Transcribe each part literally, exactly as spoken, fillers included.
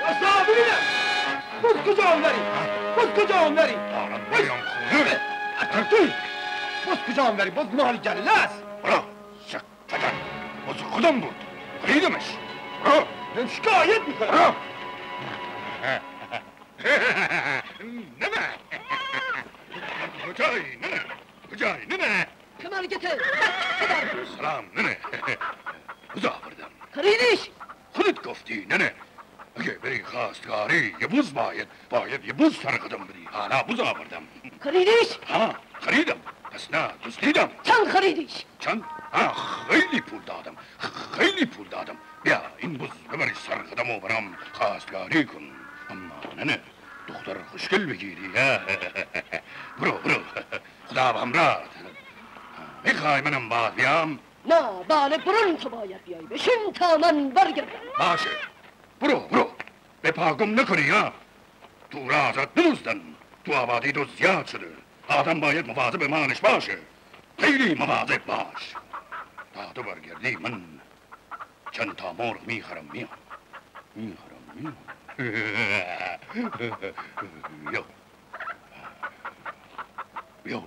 اصابینه باز کجا هم نری باز کجا هم نری دارم بیام خونه اترتوی باز کجا هم نری باز مال گله است برا شکتن باز خودم بود خریدمش برا شکایت میکنم نمه کجایی نمه کجایی نمه کمالگته سلام ننه کجا آوردم خریدیش خودت گفتی ننه اگه بری خواستگاری یه بوز باید باید یه بوز سر قدم بدی حالا بوز آوردم خریدیش ها خریدم پس نه دزدیدم چند خریدیش چند ها خیلی پول دادم خیلی پول دادم بیا این بوز ببری سر قدم و برام خواستگاری کن اما ننه دختر خوشگل بگیری برو برو خدا به همراهت میخوای منم باید بیام نه بله برون تو باید بیای بشین تا من برگردم باشه برو برو به پاگم نکنی ها تو رازت نموزدن تو آبادی دو زیاد شده آدم باید مواظب مالش باشه خیلی مواظب باش تا تو برگردی من چند تا مرغ میخرم میام میخرم میام بیا بیا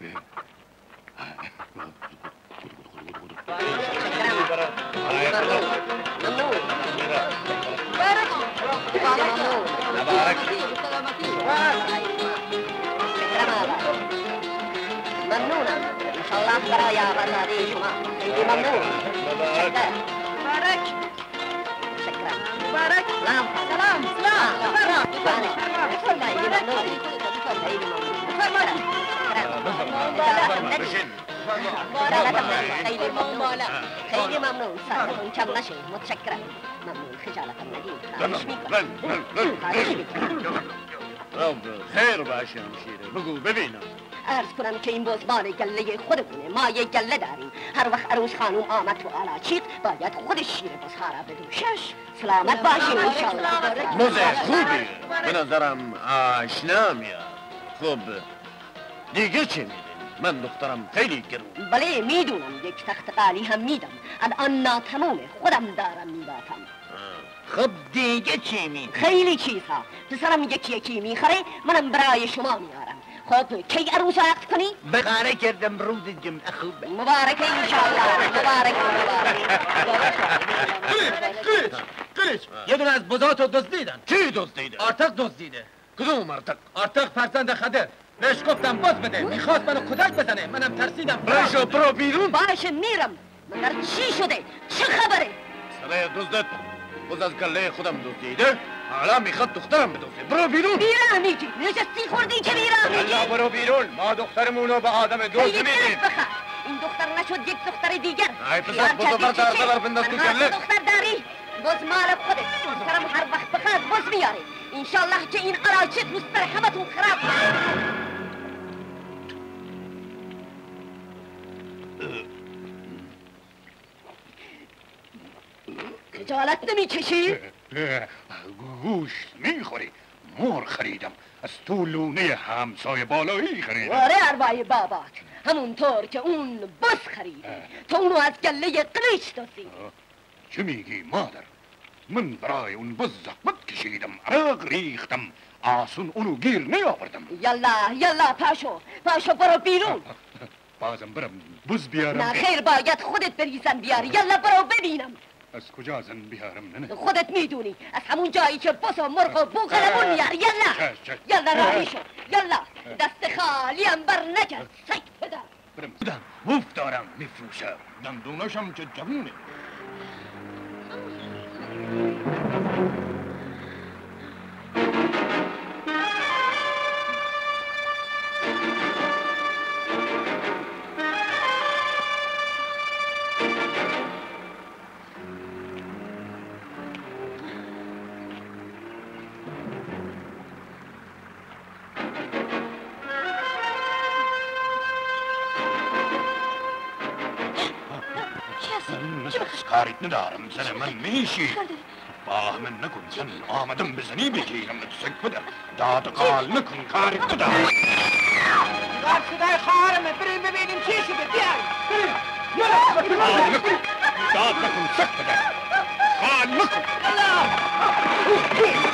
ممنونم انشالله برای آزادی شما خیلی ممنون مبارک مبارک شکرم مبارک سلام سلام سلام خیلی ممنون خیلی ممنون بشین خیلی ممنون خیلی ممنون سرتون کم نشه متشکرم ممنون خجالتم ندید خواهش میکنم خواهش میکنم خیر باشه همشیره بگو ببینم عرض کنم که این باز مال گله خودمونه ما یه گله داریم هر وقت عروس خانوم آمد تو آلاچیق باید خودش شیر بازها را بدوشش سلامت باشین انشالله موزه خوبی به نظرم آشنا میاد خوب دیگه چی میدین؟ من دخترم خیلی گرون بله میدونم یک تخت قالی هم میدم الان ناتمومه خودم دارم میباتم خب دیگه چی میدین؟ خیلی چیزها پسرم یکی یکی میخره منم برای شما میارم خب کی عروس عقد کنی؟ بخاره کردم روز جمعه خوبه مبارکه انشالله مبارک قلیچ قلیچ یه دونه از بزاتو دزدیدن چی دزدیده؟ آرتق دزدیده کدوم ارتق؟ آرتق فرزند خدر بهش گفتم باز بده میخواست منو کتک بزنه منم ترسیدم برشو برو بیرون باشه میرم مگر چی شده؟ چه خبره؟ سره دزدت بز از گله خودم دزدیده حالا میخواد دخترم بدزده برو بیرون بیرم میگی نشستی خوردی که بیرم میگی حالا برو بیرون ما دخترمونو به آدم دوز خیلی میدیم طرف بخواه این دختر نشد یک دختر دیگر ای پسر بزو بردار ببر بنداز تو گله دختر داری باز مال خودت دخترم هر وقت بخواد باز میاره انشالله که این عراچت مسترحمتون خراب خجالت نمیکشی؟ گوشت میخوری مور خریدم از تو لونه همسایه بالایی خریدم آره اربای بابات همونطور که اون بس خرید تو اونو از گله قلیچ دزدی چه میگی مادر من برای اون بز زحمت کشیدم عرق ریختم آسون اونو گیر نیاوردم یلا یلا پاشو پاشو برو بیرون بازم برم بز بیارم نه خیر باید خودت بری زن بیاری یلا برو ببینم از کجا زن بیارم ننه خودت میدونی از همون جایی که بس و مرغ و بوغلمون میاری یلا چش، چش. یلا راهی شو یلا دست خالی هم بر نکرد سگ پدر برم بودم موف دارم میفروشم دندوناشم که جوونه کاریت ندارم زن من میشی باهم نکن زن آمدم بزنی بگیرم سگ پدر داد قال نکن کاریت ندارم دار صدای خواهرمه بریم ببینیم چی شده بیای بریم قال نکن داد نکن سگ پدر قال نکن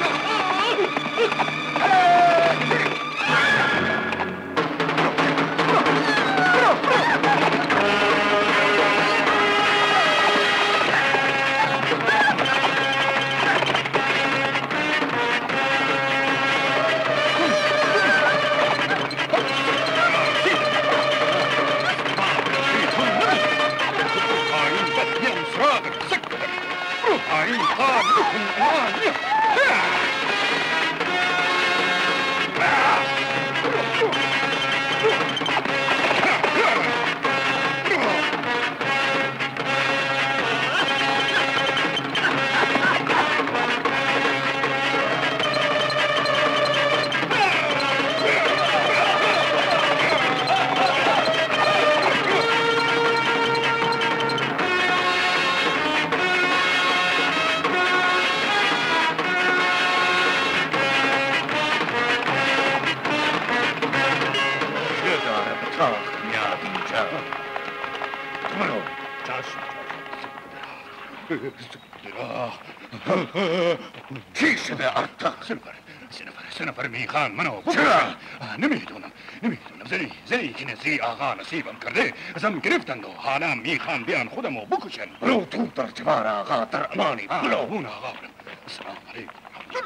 چی شده ارتق؟ سنفر سنفر سنفر میخان منو چرا؟ نمیدونم نمیدونم زنی زنی که نزی آقا نصیبم کرده ازم گرفتند و حالا میخان بیان خودمو بکشن. برو تو در جوار آقا در امانی برو. اون آقا برم. السلام علیکم.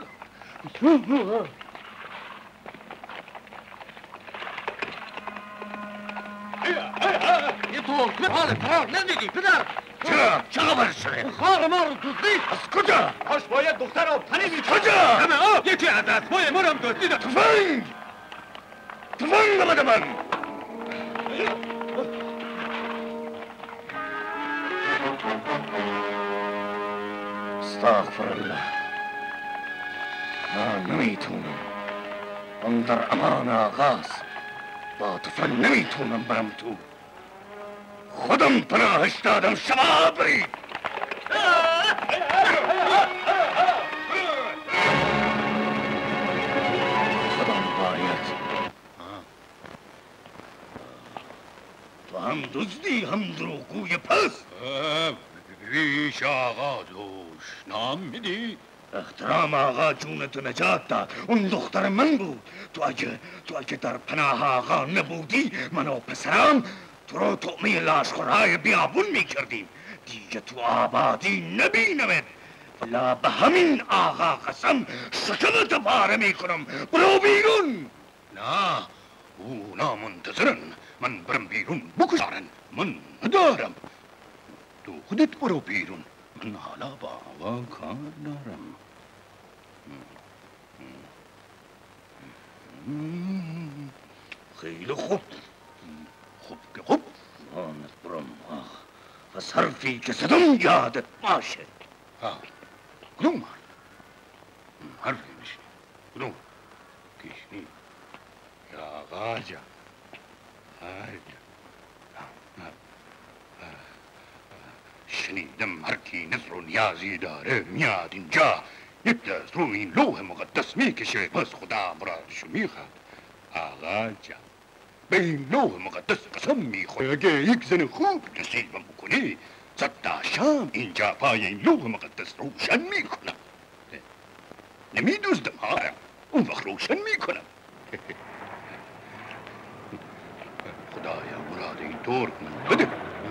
یه تو حال فرار ندیدی پدر؟ چرا؟ چه خبر شده؟ خواهر ما رو دزدید. از کجا؟ کاش باید دختر رو پنی می کجا؟ همه آب یکی از دستمای ما رو هم دزدیدن. تفنگ! تفنگ بده من! استغفر الله. من نمیتونم. من در امان آغاست. با تفنگ نمیتونم برم تو. خودم پناهش دادم شما برید. خودم باید. تو هم دزدی هم دروغگوی پس. بیش آقا دوش نام میدی؟ احترام آقا جونتو نجات داد. اون دختر من بود. تو اگه تو اگه در پناه آقا نبودی من و پسرم تو رو طعمه لاشخورهای بیابون میکردیم. دیگه تو آبادی نبینمت. ولا به همین آقا قسم شکمت پاره میکنم. برو بیرون. نه اونا منتظرن من برم بیرون بکشارن. من ندارم. تو خودت برو بیرون. من حالا با آقا کار دارم. خیلی خوب. خوب که خوب. آنت برم آقا. پس حرفی که زدم یادت باشه. ها کدوم حرف؟ حرفی میشنی کدوم؟ کشنی یا آقا جا آجا شنیدم هر کی نظر و نیازی داره میاد اینجا یک دست رو این لوح مقدس میکشه پس خدا مرادشو میخواد. آقا جا به این لوح مقدس قسم میخوره اگه یک زن خوب نصیبم بکنی صد شام اینجا پای این لوح مقدس روشن میکنم. نمیدوزدم ها اون وقت روشن میکنم. خدایا مراد این طور من بده.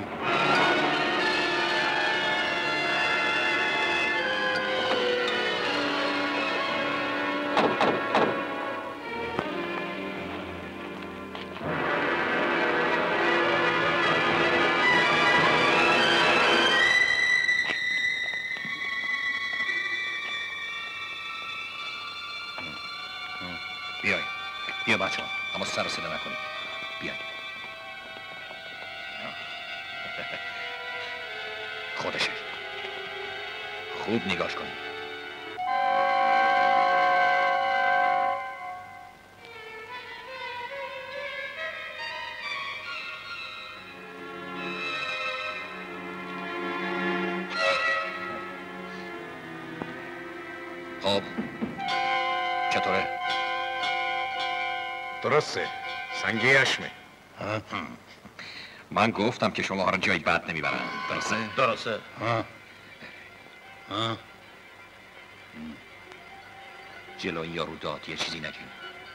بیای بیا بچه ها اما سر و صدا نکنید. بیای خودشه خوب نگاش کنید. خب چطوره؟ درسته سنگی اشمه. من گفتم که شما را جای بد نمیبرن. درسته؟ درسته. ها ها جلو این یارو داد یه چیزی نگین.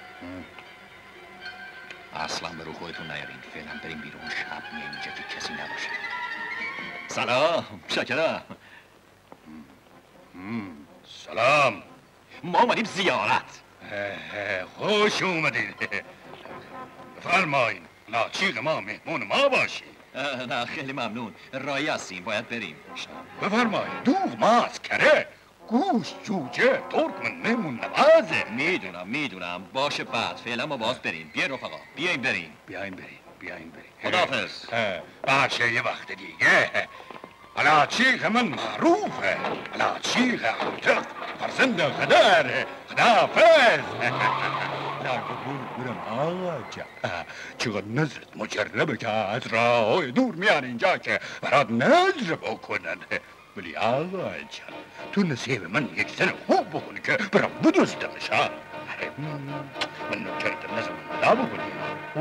اصلا به رو خودتون نیارین. فعلا بریم بیرون شب میایم اینجا که کسی نباشه. سلام شکرم. سلام ما اومدیم زیارت. خوش اومدید. بفرمایین لاچیق ما مهمون ما باشی. نه خیلی ممنون رایی هستیم باید بریم. بفرمایین دوغ ماست کره گوش جوجه ترکمن مهمون نوازه. میدونم میدونم باشه بعد فعلا ما باز بریم. بیا رفقا بیاین بریم. بیاین بریم بیاین بریم. خداحافظ. باشه یه وقت دیگه. حالا چیخ من معروفه. حالا چیخ عاشق فرزند قدر. خداحافظ. لا برم آقا جان. چقدر نظرت مجربه که از راه دور میان اینجا که برات نظر بکنن. ولی آقا جان تو نصیب من یک زن خوب بکنی که برم بدوستمش ها. من نوکرت نظر مدا بکنی.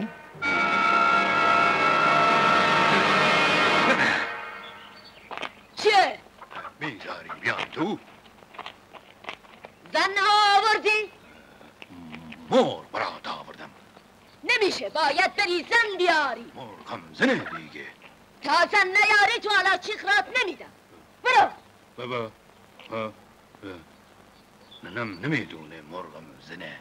چیه؟ بیزاری بیان تو. زن آوردی؟ مور برات آوردم. نمیشه باید بری زن بیاری. مور کم زنه دیگه. تا زن نیاری تو حالا چیخرات نمیدم. برو. بابا ها ننم نمیدونه مرغم زنه.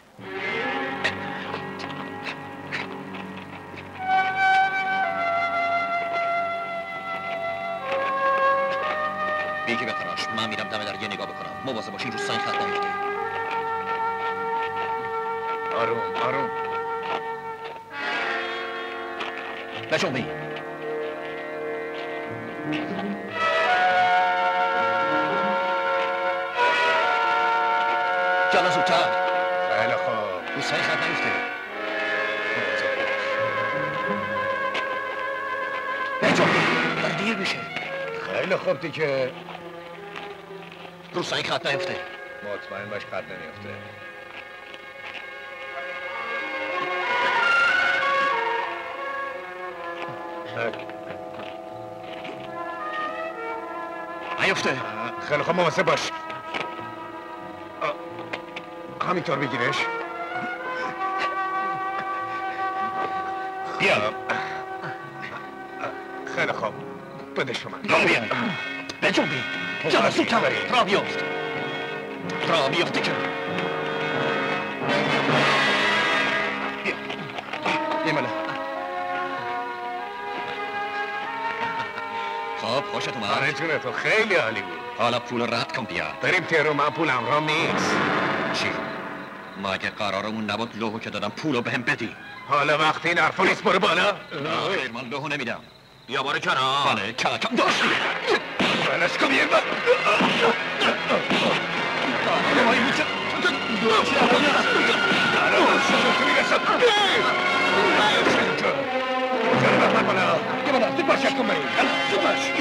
بیگی بتراش من میرم دم در یه نگاه بکنم. مواظب باشین رو سنگ خط نیفته. آروم آروم. بجنبی. جالا زودتر. خیلی خوب. رو سنگ خط نیفته. بجنبی. داره دیر میشه. خیلی خوب دیگه. رو سنگ خط نیفته. مطمئن باش خط نمیفته. نیفته. خیلی خوب مواظب باش. همینطور بگیرش. بیا. خیلی خوب. بده شما. را بیا. بجنبی. جالا زودتر. را بیافت. را بیافته که. بیا. ایماله. خب خوشت اومد؟ آره جونه تو خیلی عالی بود. حالا پول رد کن بیا. بریم تهران. من پولم را نیست. چی؟ ما اگه قرارمون نبود لوحو که دادم پولو بهم بدی. حالا وقتی این حرفا نیست برو بالا. نه خیر من لوحو نمیدم. بیا باره کنار. بله کلکم داشتی. بلش کن یه بار. نمایی بود که یه بالا زود باش کن بریم. زود باش.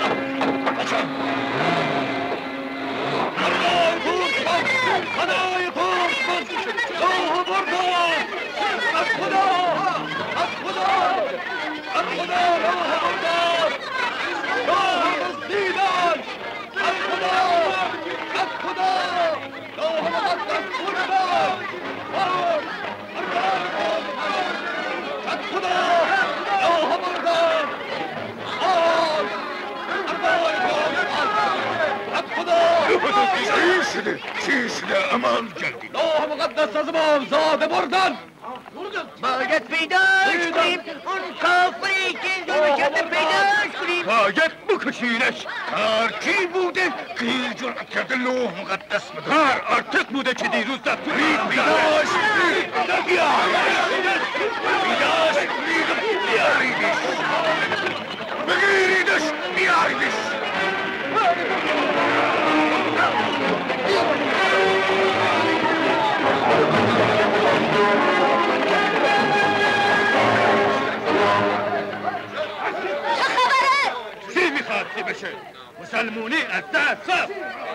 خدای قرص لوح بردن از خدا از خدا از خدا لوح بردن لوح دزدیدن از خدا از خدا لوح مقدس بردن از خدا لوح بردن از خدا چی شده؟ چی شده؟ عمل کردی؟ لوح مقدس از امامزاده بردن باید پیداش کنیم اون کافری که زور کرده پیداش کنیم. باید بکشینش. کار کی بوده که این جرأت کرده لوح مقدس بده؟ کار آرتق بوده که دیروز در تو رید بیداش بیاریدش بیداش بیاریدش بگیریدش بیاریدش. چی میخواد چی بشه؟ مسلمونی از دست صف.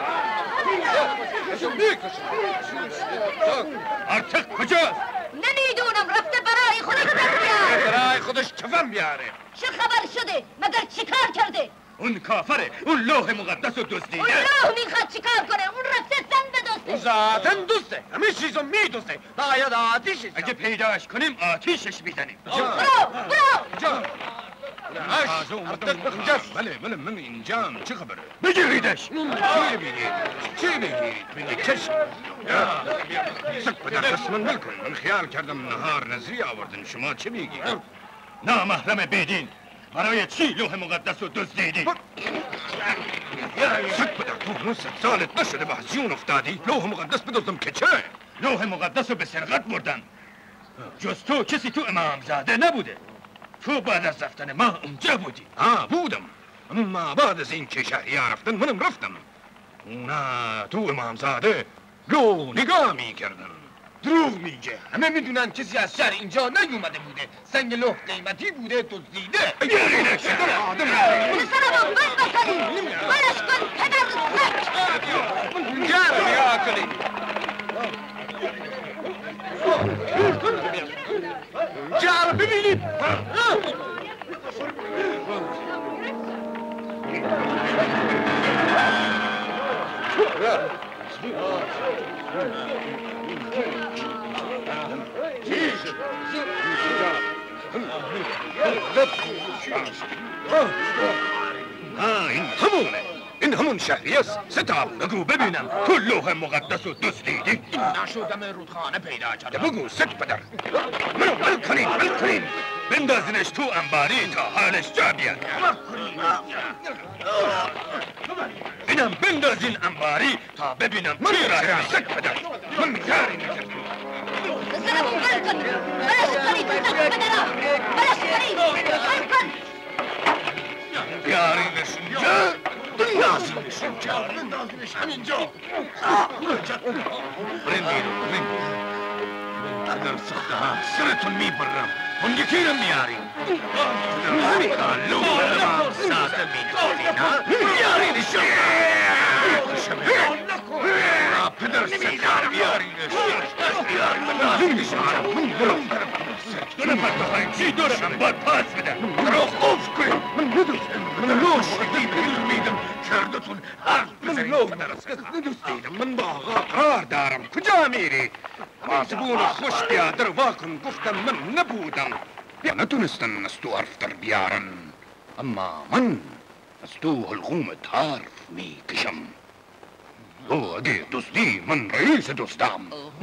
آرتق کجاست؟ نمیدونم رفته برای خودش در بیار. برای خودش کفن بیاره. چه خبر شده؟ مگر چیکار کرده؟ اون کافره اون لوح مقدس رو دزدیده. اون لوح میخواد چیکار کنه؟ اون رفته زن بدزده. ذاتن دوسته همه چیزو میدوسته. باید آتیشش اگه پیداش کنیم آتیشش میزنیم. برو برو. جان اینجاست. بله بله من اینجام. چه خبره؟ بگیریدش. چی بگیرید؟ چی بگیرید؟ بگیرید کش سک به دست من بل کن. من خیال کردم نهار نظری آوردن. شما چه میگید؟ نامحرم بیدین برای چی لوح مقدس رو دزدیدی؟ سك بدك نص سالة نشر بحزيون افتادی لوح مقدس بدوزم کچه لوح مقدس رو به سرقت بردن جز تو کسی تو امام زاده نبوده تو بعد از رفتن ما اونجا بودی آه بودم اما بعد از این که شهریار رفتن منم رفتم اونا تو امام زاده رو نگاه میکردن دروغ میگه همه میدونن کسی از شهر اینجا نیومده بوده سنگ لوح قیمتی بوده دزدیده یعنی چه آدم پسرمو بز بکنی بلش کن پدر زک جرم یا کنی جرم ببینید ها این همونه این همون شهری است ستاب بگو ببینم تو لوح مقدس و دزدیدی این نشدم رودخانه پیدا کردم بگو ست بدر منو بل کنین بل کنین بندازینش تو انباری تا حالش جا بیاد اینم بندازین انباری تا ببینم چی راه ست بدر من کاری نکردم پسرمو بل کن بلش کنی پدر بلش کنی بل کن بیارینش اینجا بندازینش اینجا بندازینش همینجا برندین برندین پدر سخته ها سرتون میبرم اون یکی رو میارین پدر لوح امام زاده میدارین ها بیارینش پدر سخته بیارینش بیارینش من برم دو نفر بخواین چی دارم باید پاس بدم رو خوف کنیم من ندوستم من لوش شدید میدم کردتون حرف بزنید پدر سخته دیدم من با آقا قرار دارم کجا میری ماسبون خوش بیا در واکن گفتم من نبودم یا نتونستن از تو حرف در بیارن اما من از تو حلقومت حرف میکشم تو اگه دزدی من رئیس دزدم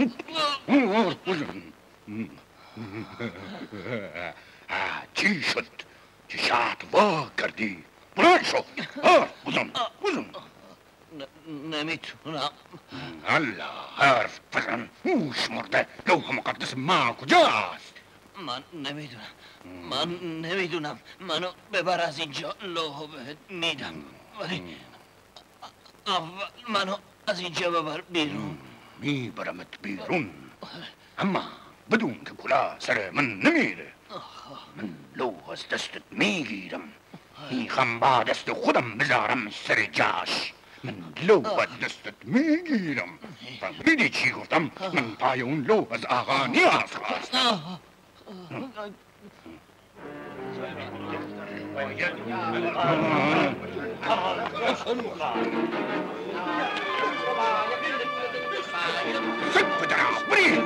چی شد چه شاعت وا کردی بلند شو حرف بزن بزن نمیتونم الله حرف بزن موش مرده لوح مقدس ما کجاست من نمیدونم من نمیدونم منو ببر از اینجا لوحو بهت میدم ولی اول منو از اینجا ببر بیرون میبرمت بیرون اما بدون که کلا سر من نمیره من لوح از دستت میگیرم میخوام با دست خودم بذارم سر جاش من لوح از دستت میگیرم فهمیدی چی گفتم من پای اون لوح از آقا نیاز خواستم سک بدرا بری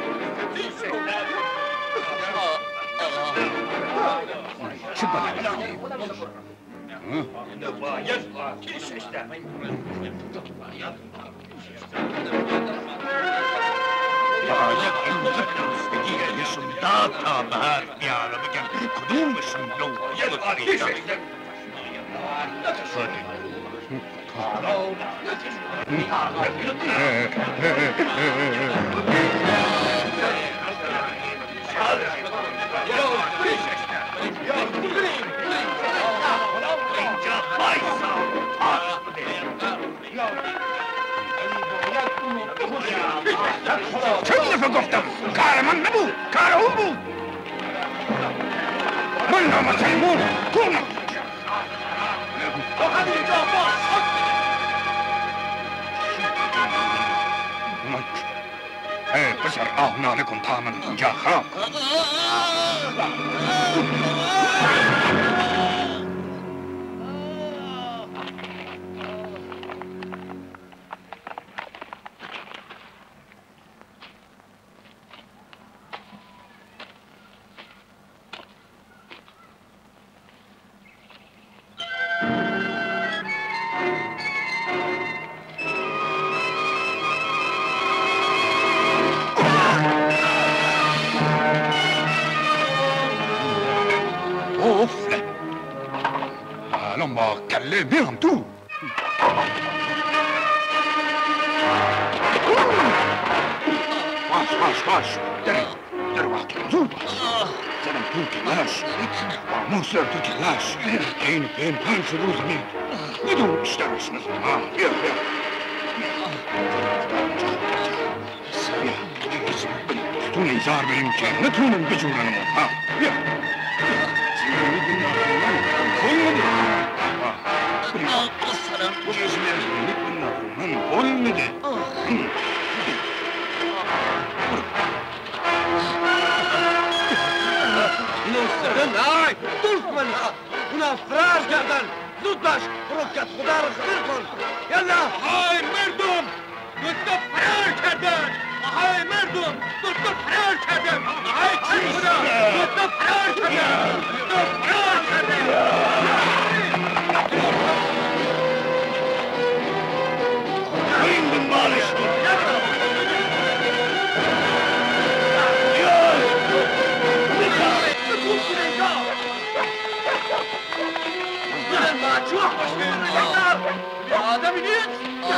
چه بلایی باید امضا دوستگی یشون داد تا به حرف بیاره بگم کدومشون لوح پیدا چند دفعه گفتم کار من نبود کار اون بود من نامسلمون کنم ای پسر آه ناله کن تا من اینجا خراب کنم الان با کله میام تو باش باش در در وقت زور باش زدم تو کلاش و موسر تو کلاش این پین پنج روز مید میدون بیشترش نزد ها بیا بیا بیا تو نیزار بریم که نتونن بجورنمون ها بیا سلام من قول میده اینو سردن نای دلف منها اونا فرار کردن زود باش برو کت خدا رو خبر کن یلا آهای مردم دزدا فرار کردن آهای مردم دزدا فرار کردن آهای چی خدا دزدا فرار کردن دزدا فرار کردن این دنبالش بود آدمی نیست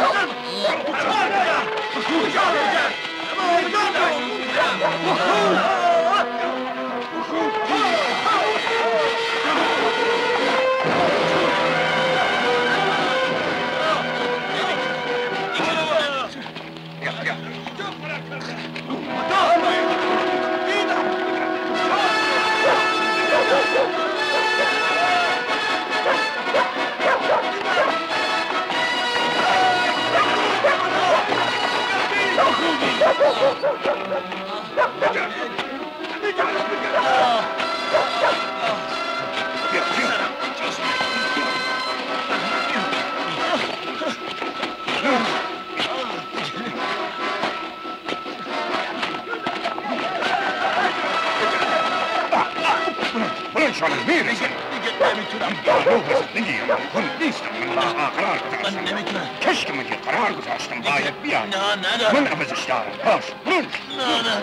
شلون میرسه دیگه نمیتونم روح زندگی من کن نیستم من قرار گذاشتم من نمیتونم کشک من یه قرار گذاشتم باید بیای نه ندارم من عوضش دارم باش برش نه نه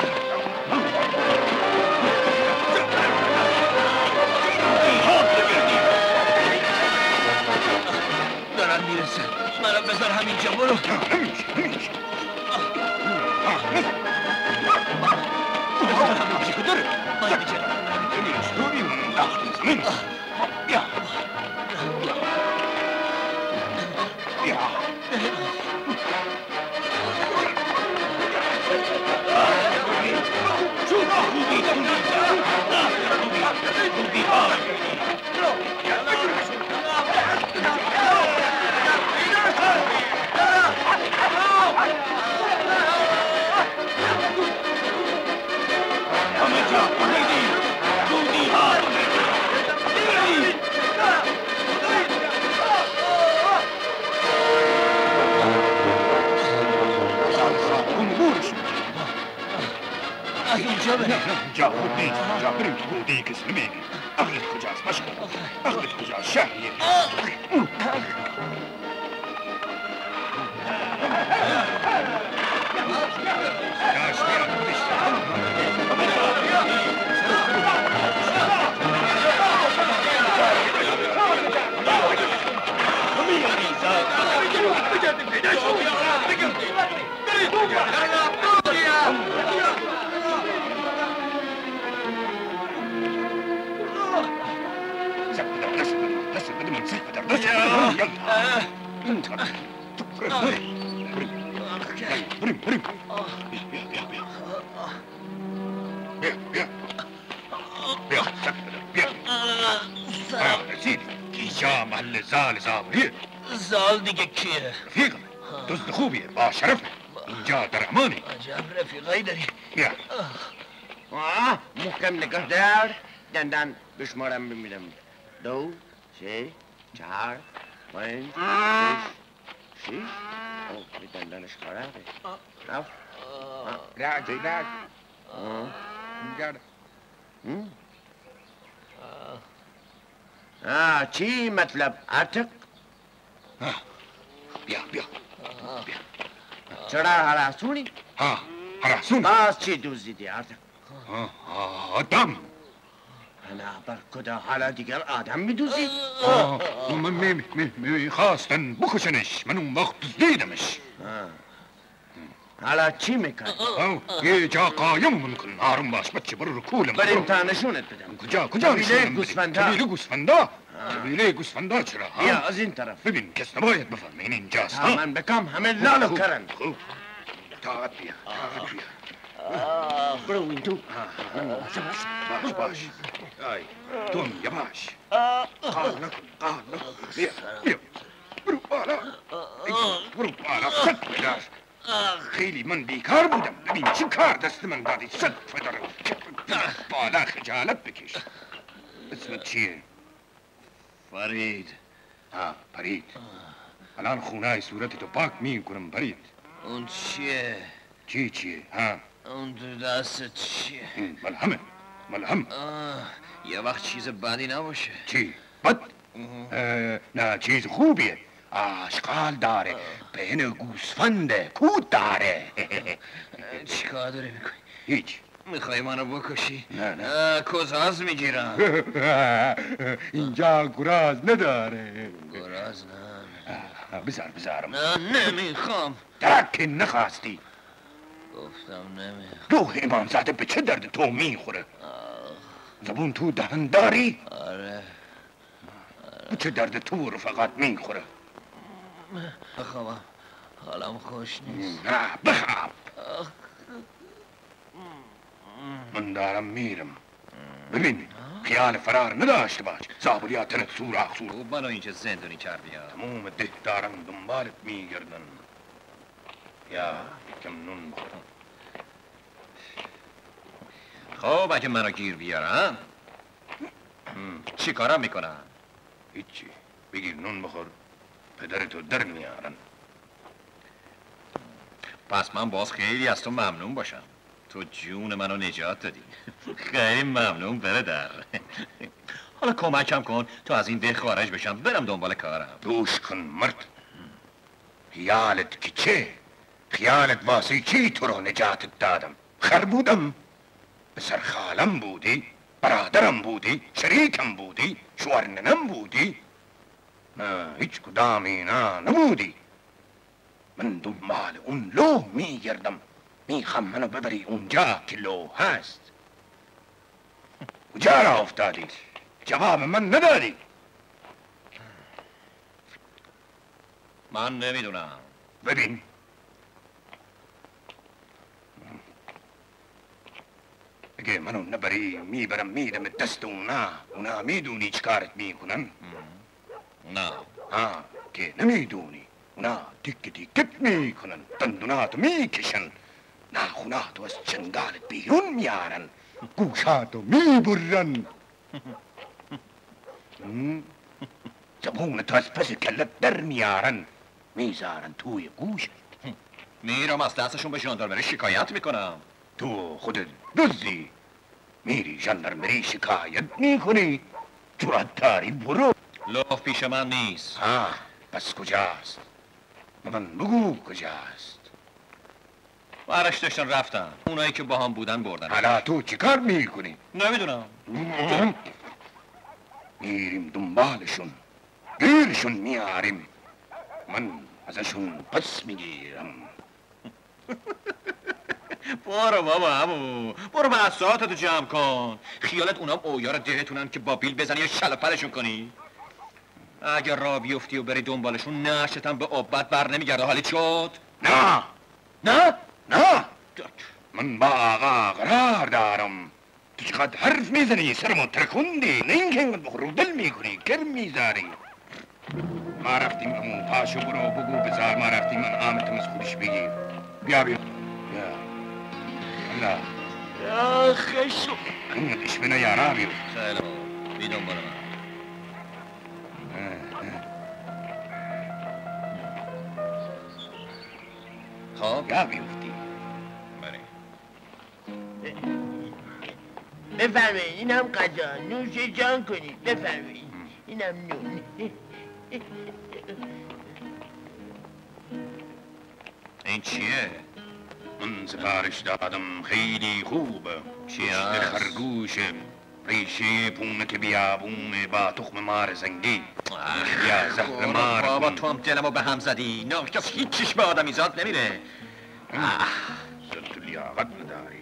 دارم میرسه منو بذار همینجا برو نمیشه نمیشه بذار همینجا داره من میجرم روی من انداخت زمین بیا بیا از اینجا بریم اینجا خوب نیست اینجا بریم تو بودی کسی نمیگی عقلت کجاست باشه عقلت کجاست شهریه بریم بریم بیا بیا بیا بیا بیا بیا بیا بیا رسیدی اینجا محل زال زاوریه زال دیگه کیه؟ رفیقمه دزد خوبیه با شرفه اینجا در امانی عجب رفیقایی داری بیا آه محکم نگاه دار دندان بشمارم ببینم دو سه چهار پنج شش شش اوه به دندانش خرابه رفت رد رد آه چی مطلب عتق بیا بیا بیا چرا هراسونی ها هراسون باز چی دوزیدی عتق آدم انا بر کدا حالا دیگر آدم میدوزی میخواستن بکشنش من اون وقت دیدمش حالا چی میکنی؟ یه جا قایم کن، آروم باش بچه، برو رو کولم. بریم تا نشونت بدم. کجا کجا قبیله گوسفندا. قبیله گوسفندا؟ قبیله گوسفندا چرا؟ بیا از این طرف. ببین کس نباید بفهمه این اینجاست. تا من بکم همه لالو کرن. خوب طاقت بیا طاقت بیا. برو این تو. باش باش. آی تو هم یواش. قال نکن قال نکن. بیا بیا. برو بالا. برو بالا صد بدار. خیلی من بیکار بودم. ببین چی کار دست من دادی صد فدر. بالا خجالت بکش. اسمت چیه؟ فرید. آه فرید. الان خونه‌ی صورتتو پاک میکنم فرید. اون چیه؟ چی چیه؟ ها؟ اون دو دستت چیه؟ ملهمه ملهم. یه وقت چیز بدی نباشه. چی؟ بد؟ نه چیز خوبیه. آشغال داره. بین گوسفنده کود داره. چی کار داری میکنی؟ هیچ. میخوای منو بکشی؟ نه نه. کزاز میگیرم. اینجا گراز نداره. گراز نه. بذار بذارم. نه نمیخوام. درک نخواستی. گفتم نمیخوام. روح امامزاده به چه درد تو میخوره؟ زبون تو دهن داری؟ آره. به چه درد تو رفقات میخوره؟ بخوابم. حالم خوش نیست. نه بخواب. من دارم میرم. ببین خیال فرار نداشته باش. زابلیاتنت سوراخ سور. خوب منو اینجا زندونی کردی ها. تموم ده دارن دنبالت میگردن. یا کم نون بخورم. خب اگه منو گیر بیارم چی کارم میکنم؟ هیچی. بگیر نون بخور. پدرتو در میارن. پس من باز خیلی از تو ممنون باشم. تو جون منو نجات دادی. خیلی ممنون برادر. حالا کمکم کن تا از این ده خارج بشم برم دنبال کارم. گوش کن مرد. خیالت که چه؟ خیالت واسه چی تو رو نجاتت دادم؟ خر بودم؟ پسر خالم بودی؟ برادرم بودی؟ شریکم بودی؟ شوهرننم بودی؟ نه هیچ کدام اینا نبودی. من دنبال اون لو میگردم. میخوام منو ببری اونجا که لو هست. کجا را افتادی؟ جواب من ندادی. من نمیدونم. ببین اگه منو نبری میبرم میدم دست اونا. اونا میدونی چی کارت میکنن؟ نه. ها که نمیدونی. اونا تک تکت میکنن. دندوناتو میکشن. ناخوناتو از چنگالت بیرون میارن. گوشاتو میبرن. زبونتو از پس کلت در میارن. میذارن توی گوشت. میرم از دستشون به ژاندارمری شکایت میکنم. تو خودت دزدی. میری ژاندارمری شکایت میکنی. جرأت داری برو. لوف پیش من نیست. ها پس کجاست؟ من بگو کجاست؟ برش داشتن رفتن. اونایی که با هم بودن بردن. حالا تو چی کار میکنی؟ نمیدونم. میریم دنبالشون. گیرشون میاریم. من ازشون پس میگیرم. برو بابا عمو. برو معصاتتو جمع کن. خیالت اونام اویار دهتونن که با بیل بزنی یا شلپرشون کنی؟ اگر راه بیفتی و بری دنبالشون نشتم به عبت بر نمیگرده. حالی شد؟ نه نه نه. من با آقا قرار دارم. تو چقدر حرف میزنی؟ سرمو ترکوندی. نه اینکه اینقدر بخور دل میکنی. گرم میذاری. ما رفتیم امو پاشو برو بگو بذار ما رفتیم من آمتم از خودش بگیر. بیا بیا بیا. الله یا خشو. اینقدرش بنا یارا بیو. خیلی بی دنبال من. خب یا بیفتی. بری. بفرمایید اینم غذا. نوش جان کنید. بفرمایید اینم نون. این چیه؟ من سفارش دادم خیلی خوبه. چی گوشت هست؟ خرگوش ریشه پونک بیابونه با تخم مار زنگی. یا زهر مار بابا کن. تو هم دلمو به هم زدی. نه کس هیچ چیش به آدمیزاد نمیره. تو لیاقت نداری.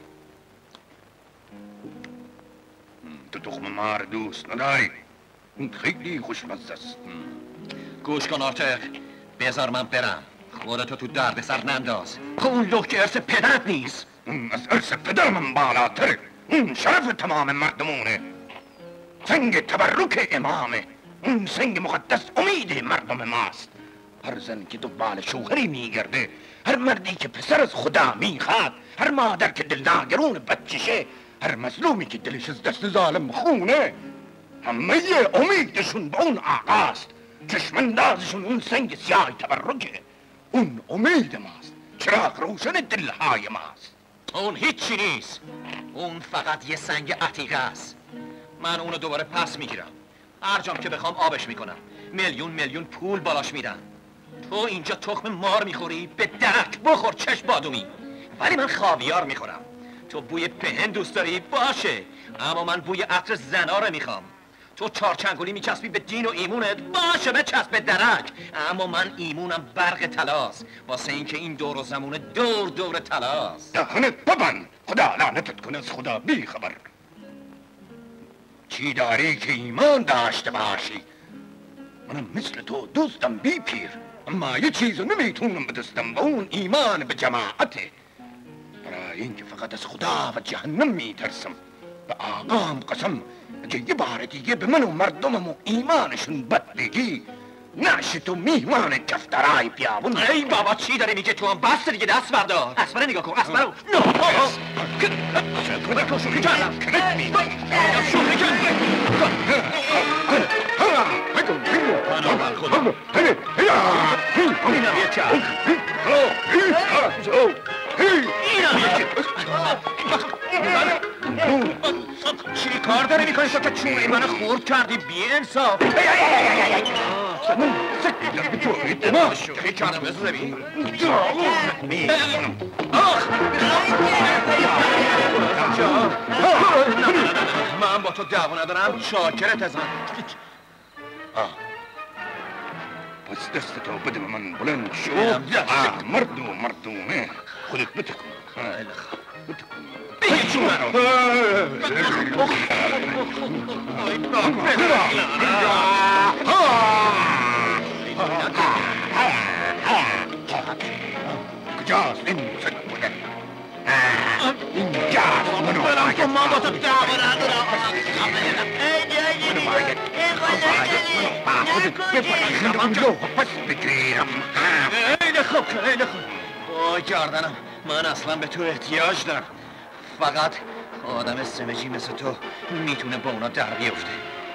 تو تخم مار دوست نداری. این خیلی خوشمزه است. گوش کن آرتق، بذار من برم. خودتو تو درد سر ننداز. اون لوح که ارث پدرت نیست. اون از ارث پدر من بالاتره. اون شرف تمام مردمونه. سنگ تبرک امامه. اون سنگ مقدس امید مردم ماست. هر زن که دنبال شوهری میگرده، هر مردی که پسر از خدا میخواد، هر مادر که دل ناگرون بچشه، هر مظلومی که دلش از دست ظالم خونه، همه امیدشون به اون آقاست. چشمندازشون اون سنگ سیاه تبرکه. اون امید ماست. چراغ روشن دلهای ماست. اون هیچی نیست. اون فقط یه سنگ عتیقه است. من اونو دوباره پس میگیرم. هر جام که بخوام آبش میکنم. میلیون میلیون پول بالاش میدن. تو اینجا تخم مار میخوری؟ به درک بخور چشم بادومی. ولی من خاویار میخورم. تو بوی پهن دوست داری؟ باشه. اما من بوی عطر زنا رو میخوام. تو چارچنگولی میچسبی به دین و ایمونت؟ باشه بچسب به درک. اما من ایمونم برق طلاست. واسه اینکه این دور و زمونه دور دور طلاست. دهنت ببند. خدا لعنتت کنه از خدا بی خبر. چی داری که ایمان داشته باشی؟ منم مثل تو دوستم بی پیر، اما یه چیزو نمیتونم بدستم و اون ایمان به جماعته. برای اینکه فقط از خدا و جهنم میترسم. به آقام قسم اگه یه بار دیگه به من و مردمم و ایمانشون بد بگی، نعش تو میهمان کفترهای بیابون. ای بابا چی داری میگه تو هم؟ بس دیگه دست بردار. اسبره نگاه کن اسبره. نه کنه شوخی کردم. شوخی کردم. بنابر خدا اینم یه چرخ. اینم یه چی کار داری میکنی تو که چونه منو خورد کردی بی انصاف؟ شوخی کردم بزر بی من با تو دعوا ندارم. شاکرت ازم. پس دستتو بده به من بلند شو. مرد و مردونه خودت بتکن. بتکن بگی چون منو. کجاست این سنگونه؟ اینجاست. منو باید ما با تو دعوا ندارم. ایدی ایدی منو پس بگیرم. خیلی خوب خیلی خوب. وای گردنم. من اصلا به تو احتیاج دارم. فقط آدم سمجی مثل تو میتونه با اونا در بیفته.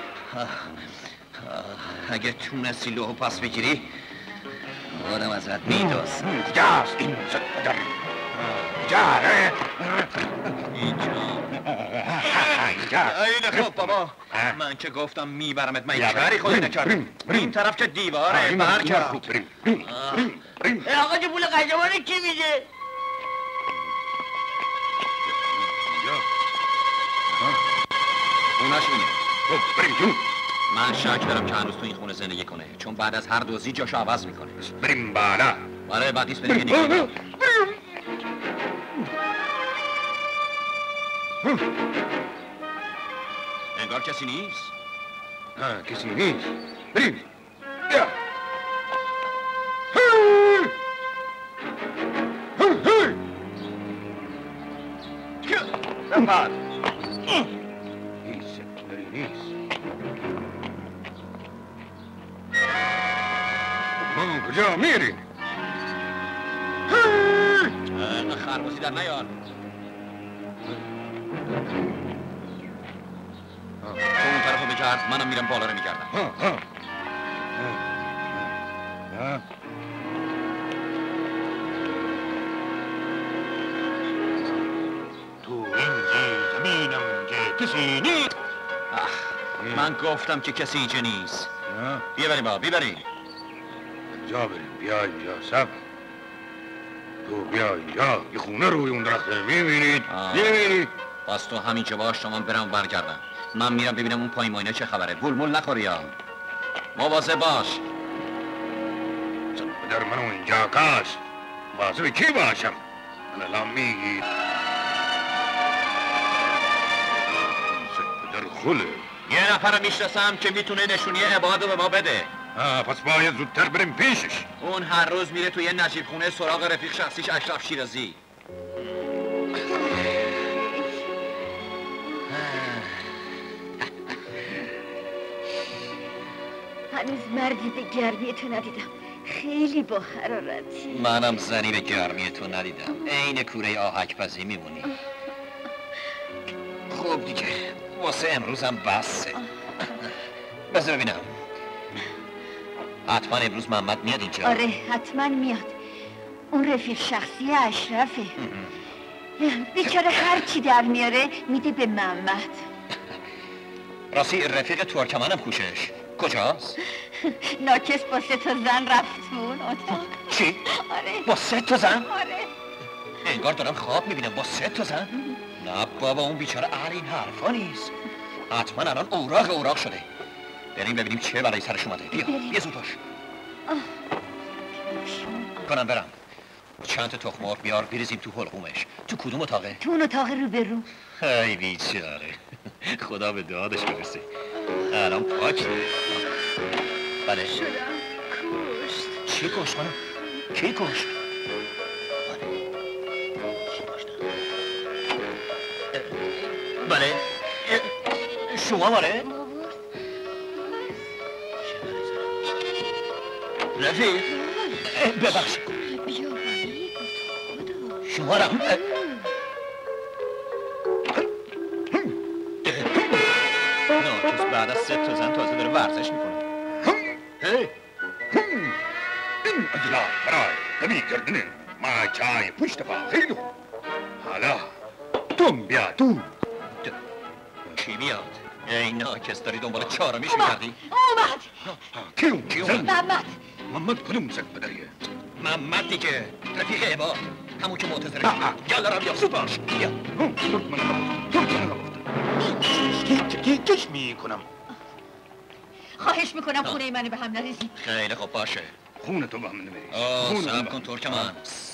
اگه تونستی لوحو پس بگیری آدم ازت میدوست. اینجاست این سنگونه. جاره اینجا خب بابا من که گفتم میبرمت. من کاری خودی نکردم. این طرف که دیواره برکرد. آقا جو پول قجبانه کی میده؟ خونش اینه. خب بریم تو. من شک دارم که هنوز تو این خونه زندگی کنه، چون بعد از هر دوزی جاشو عوض میکنه. بریم بالا. برای بعد نیست بریم یه نگاه. انگار کسی نیست. ها کسی نیست. بریم. بیا. نفر این سکندری نیست. ما کجا میریم؟ خربازی در نیار. تو اون طرف رو بگرد، منم میرم بالا رو میگردم. ها ها ها تو این زمینم که کسی نیست. من گفتم که کسی اینجا نیست. بیا بریم با بیا بریم. کجا بریم؟ بیا اینجا سب. تو بیا اینجا. یه خونه روی اون درخته میبینید؟ میبینید؟ پس تو همینجا باش تا من برم برگردم. من میرم ببینم اون پای ماینه چه خبره. گلمول نخوری یا مواظب باش. پدر منو اینجا کاش. مواظب کی باشم؟ من الان میگی در خله یه نفر میشناسم که میتونه نشونی عباد رو به ما بده. آه پس باید زودتر بریم پیشش. اون هر روز میره توی نجیب خونه سراغ رفیق شخصیش اشرف شیرازی. هنوز مردی به گرمی تو ندیدم. خیلی با حرارتی. منم زنی به گرمی تو ندیدم. عین کوره آهک پزی میمونی. خب دیگه واسه امروزم بسه. بذار ببینم. حتما امروز محمد میاد اینجا. آره حتما میاد. اون رفیق شخصی اشرفه. بیچاره هر چی در میاره میده به محمد. راستی رفیق ترکمنم کوشش کجاست؟ ناکس با سه تا زن رفت اون اتاق. چی؟ آره. با سه تا زن؟ آره. انگار دارم خواب میبینم. با سه تا زن؟ نه بابا اون بیچاره اهل این حرفا نیست. حتما الان اوراق اوراق شده. بریم ببینیم چه بلایی سرش اومده. بیا بیا زود باش. کنم برم. چند تا تخم مرغ بیار بریزیم تو حلقومش. تو کدوم اتاقه؟ تو اون اتاق رو به رو. ای بیچاره. خدا به دادش برسه. الان پاک. بله. شدم کشت. چی کشت خانم؟ کی کشت؟ بله. شما بله؟ رفیق ببخش. بیا بایی خدا. شما را ناکس بعد از سه تا زن تازه داره ورزش میکنه. این اجلا برای نمی کردنه ما چای پشت پا خیلی حالا تون بیا تو کی بیاد؟ ای ناکس داری دنبال چهارمیش میکردی؟ اومد. کی اون کی اون؟ محمد. محمد کدوم زن بدریه؟ محمد دیگه رفیق عباد همون که معتذره. یالا را بیا زود باش. بیا ترک من نبود ترک من نبود کی کش میکنم خواهش میکنم خونه منو به هم نریزی. خیلی خوب باشه. خونه تو به هم نمیریز. آه سب کن ترکمن.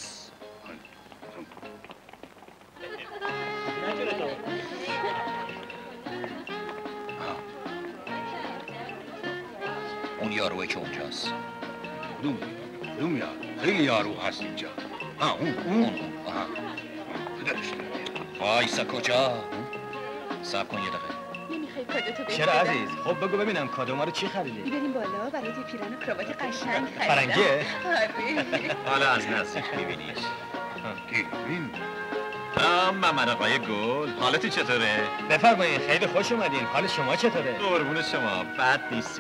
اون یاروه که اونجاست. کدوم کدوم یار خیلی یارو هست اینجا. آه اون اون اون آها. پدرش وایسا کجا؟ سب کن یه دقیقه. نمیخوای کادوتو بگیری؟ چرا عزیز؟ خب بگو ببینم کادو ما رو چی خریدی؟ میبریم بالا برای یه پیرن و کراوات قشنگ خریدم. فرنگیه؟ آره. حالا از نزدیک میبینیش. کی این آه محمد آقای گل حالت چطوره؟ بفرمایید خیلی خوش اومدین. حال شما چطوره؟ قربون شما بد نیستی.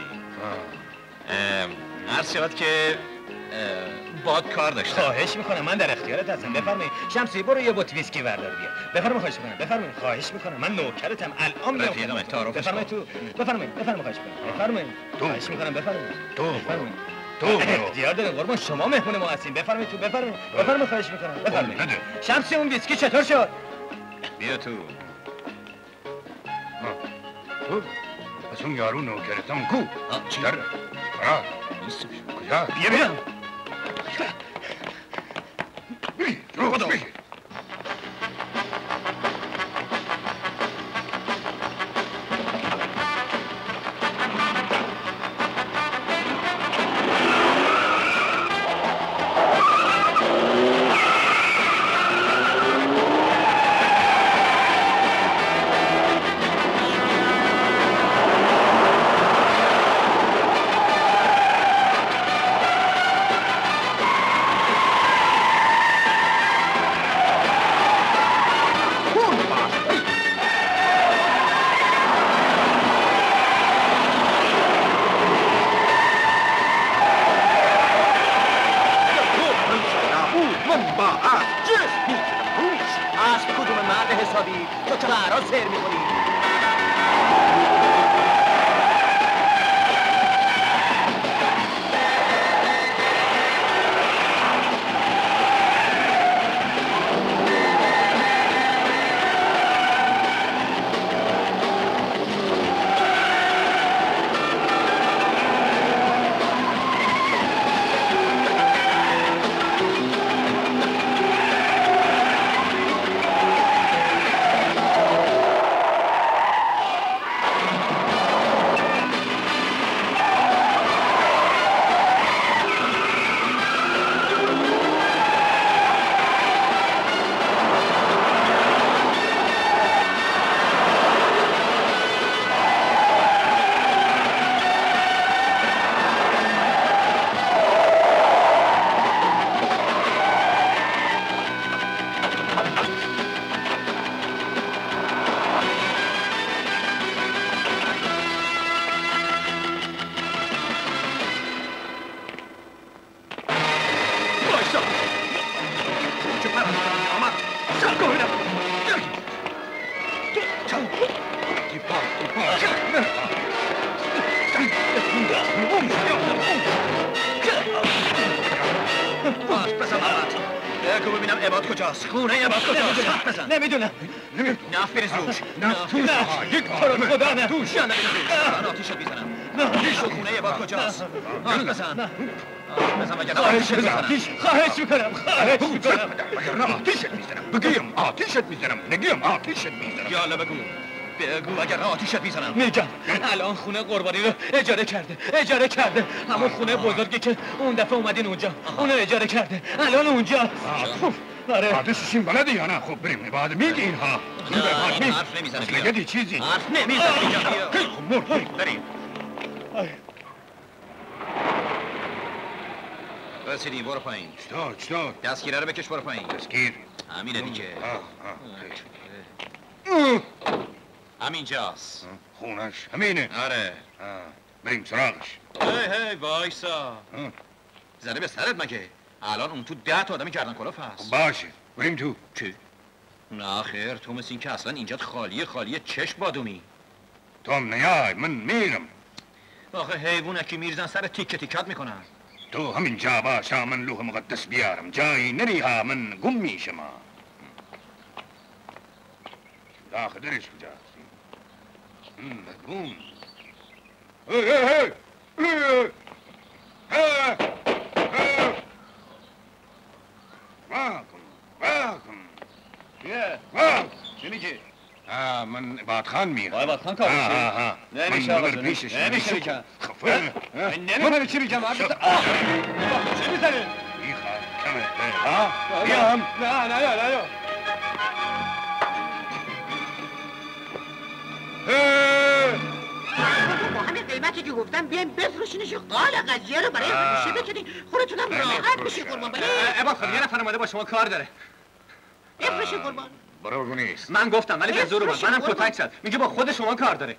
عرض شود که باد کار داشتم. خواهش میکنم من در اختیارت هستم. بفرمایید شمسی برو یه بوت ویسکی بردار بیا. بفرمایید خواهش میکنم. بفرمایید خواهش میکنم من نوکرتم الان میام. رفیقم تعارفش بفرمایید تو بفرمایید بفرمایید خواهش میکنم. بفرمایید خواهش میکنم بفرمایید. تو بفرمایید تو اختیار دارین قربان شما مهمون ما هستین. بفرمایید تو بفرمایید بفرمایید خواهش میکنم. بفرمایید نده. شمسی اون ویسکی چطور شد؟ بیا تو. تو پس اون یارو نوکرتم کو آه چی؟ در فرار نیستش. کجا بیا بیا بگی رو بگی اسب کدوم مرد حسابی تو تو قهرها سیر میکنی. بگو ببینم عباد کجاست؟ خونه عباد کجاست؟ حرف بزن. نمیدونم. نفت بریز روش. نه تو نه. یک تو خدا نه. توش. نه نبریز روش. من آتیشت میزنم. آتیش و خونه عباد کجاست؟ حرف بزن. حرف بزن وگرنه آتیشت میزنم. خواهش میکنم. خواهش میکنم. وگرنه آتیشت میزنم. بگیم آتیشت میزنم. نگیم آتیشت میزنم. یالا بگو. بگو وگرنه آتیشت میزنم. میگم الان خونه قربانی رو اجاره کرده. اجاره کرده. همون خونه بزرگی که اون دفعه اومدین اونجا. اونو اجاره کرده. الان اونجا. آره. آدرسشین بلدی یا نه؟ خب بریم بعد میگی اینها. نه حرف نمیزنه. بیا. یه چیزی. حرف نمیزنه. خب مرد بریم. رسیدیم برو پایین. چطور چطور؟ دستگیره رو بکش برو پایین. دستگیر؟ همینه دیگه. همینجاست. خونش همینه. آره. بریم سراغش. هی هی وایسا. زده به سرت مگه؟ الان اون تو ده تا آدمی کردن کلاف هست. باشه بریم تو. چی؟ نه خیر تو مثل این که اصلا اینجا خالیه خالیه چشم بادومی. تو هم نیای من میرم. آخه حیوونکی میرزن سر تیکه تیکت میکنن. تو همین جا باشا من لوح مقدس بیارم جایی نریها من گم میشم. داخل درش کجاست؟ مدگون. هی هی هی هی واکن واکن یه واکن چی میگی؟ آه من عباد خان میرم. عباد خان کار میشه؟ آه آه نمیشه من آقا مگر پیشش نمیشه میگم. خفه. نمیفهمی چی میگم؟ چی میزنی؟ میخواد کمه ها بیام. نه نه نه نه با همین قیمتی که گفتم بیایم بفروشینش و قال قضیه رو برای فروشه بکنین خودتونم راحت بشین قربان. بله عباد خان یه نفر اومده با شما کار داره. بفروشین قربان. برو نیست. من گفتم ولی به زور اومد. منم کتک زد. میگه با خود شما کار داره.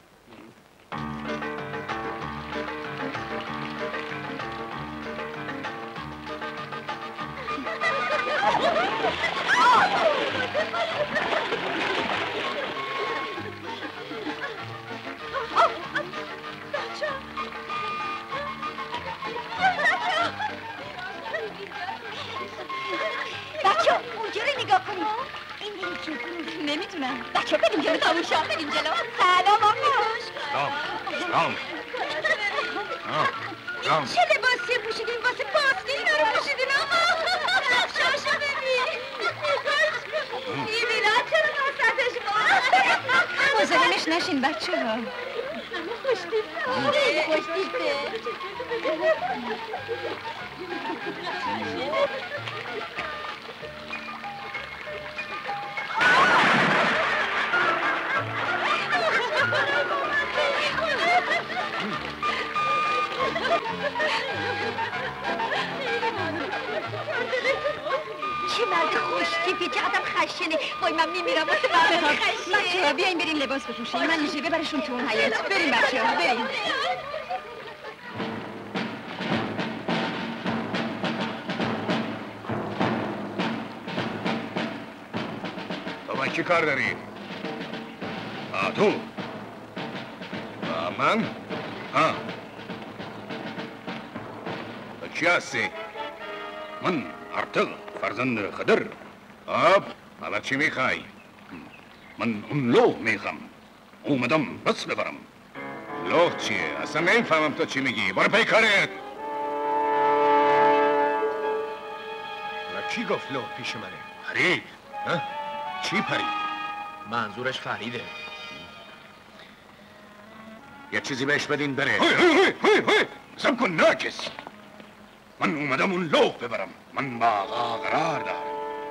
بچه اونجا رو نگاه کنید. این دیگه چی؟ نمیتونم. بچه بریم جلو تموشا. بریم جلو. سلام آقا. سلام سلام سلام. چه لباسی پوشیدین واسه پاستی اینا رو پوشیدین آقا؟ شاشا ببین. میبینن چرا نوستش ما؟ مزاحمش نشین بچه ها. خیلی خوشتیپه. چه مرد خوشتیپی چه آدم خشنه. وای من میمیرم واسه مرد خشنه. بچه ها بیاین بریم لباس بپوشیم. من میشه ببرشون تو اون حیاط. بریم بچه ها بریم. تو با کی کار داری؟ آه تو با من؟ ها تو کی هستی؟ من ارتق فرزند خضر. آب حالا چی میخوای؟ من اون لوح میخوام. اومدم بس ببرم. لوح چیه؟ اصلا نمیفهمم تو چی میگی. برو پی کارت. کی گفت لوح پیش منه؟ پرید. ها؟ چی پرید؟ منظورش فریده. یه چیزی بهش بدین بره. هی هی هی هی هی سب کن ناکس. من اومدم اون لوح ببرم. من با آقا قرار دارم.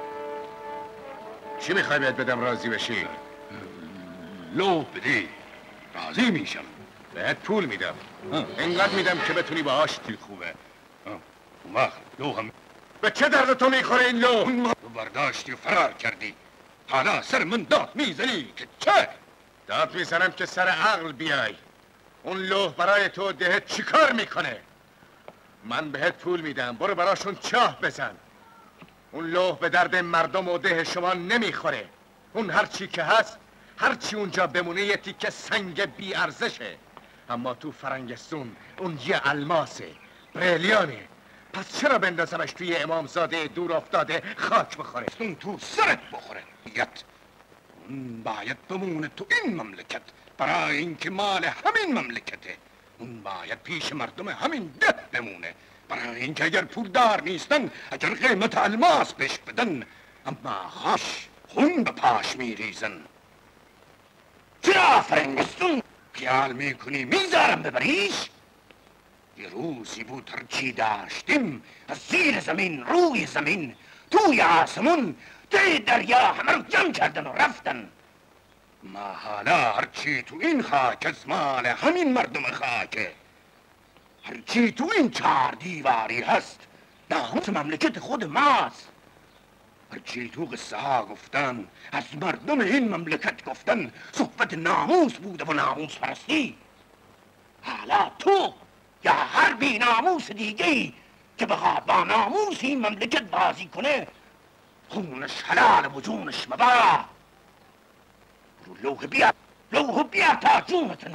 چی میخوای بهت بدم راضی بشی؟ لوح بدی راضی میشم. بهت پول میدم. اینقدر میدم که بتونی باهاش دل خوبه. اون وقت لوحم به چه درد تو میخوره این لوح؟ تو برداشتی و فرار کردی. حالا سر من داد میزنی که چه؟ داد میزنم که سر عقل بیای. اون لوح برای تو دهت چی کار میکنه؟ من بهت پول میدم برو براشون چاه بزن. اون لوح به درد مردم و ده شما نمیخوره. اون هرچی که هست هرچی اونجا بمونه یه تیکه سنگ بی ارزشه. اما تو فرنگستون اون یه الماسه بریلیانه. پس چرا بندازمش توی امامزاده دور افتاده خاک بخوره؟ اون تو سرت بخوره. اون باید بمونه تو این مملکت برای اینکه مال همین مملکته. اون باید پیش مردم همین ده بمونه برای اینکه اگر پولدار نیستن اگر قیمت الماس بهش بدن اما خاش خون به پاش میریزن. چرا فرنگستون خیال میکنی میذارم ببریش؟ یه روزی بود هرچی داشتیم از زیر زمین روی زمین توی آسمون ته دریا همه رو جمع کردن و رفتن. ما حالا هرچی تو این خاک از مال همین مردم خاکه. هرچی تو این چهار دیواری هست ناموس مملکت خود ماست. هرچی تو قصه ها گفتن از مردم این مملکت گفتن صحبت ناموس بوده و ناموس پرستی. حالا تو یا هر بی ناموس دیگه‌ای که بخواد با ناموس این مملکت بازی کنه خونش حلال و جونش مباح. برو لوح بیا لوح بیا تا جونتن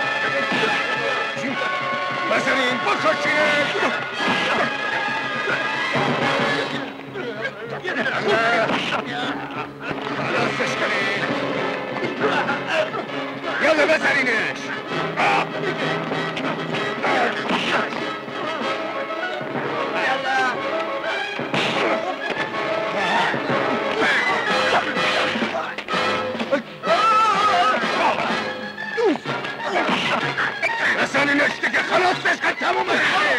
بزنین بکشین. خلاصش کنین. یالا بزنینش. بزنینش دیگه خلاصش کن تمومش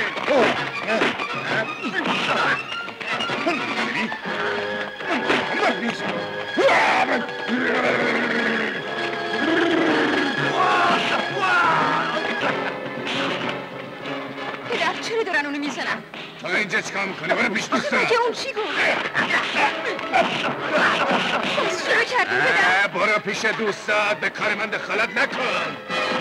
پدر چرا دارن اونو میزنن؟ تو اینجا چیکار میکنه؟ برو پیش دوستم. که اون چی گفت؟ بس چرا کردی پدر؟ برو پیش دوستات به کار من دخالت نکن.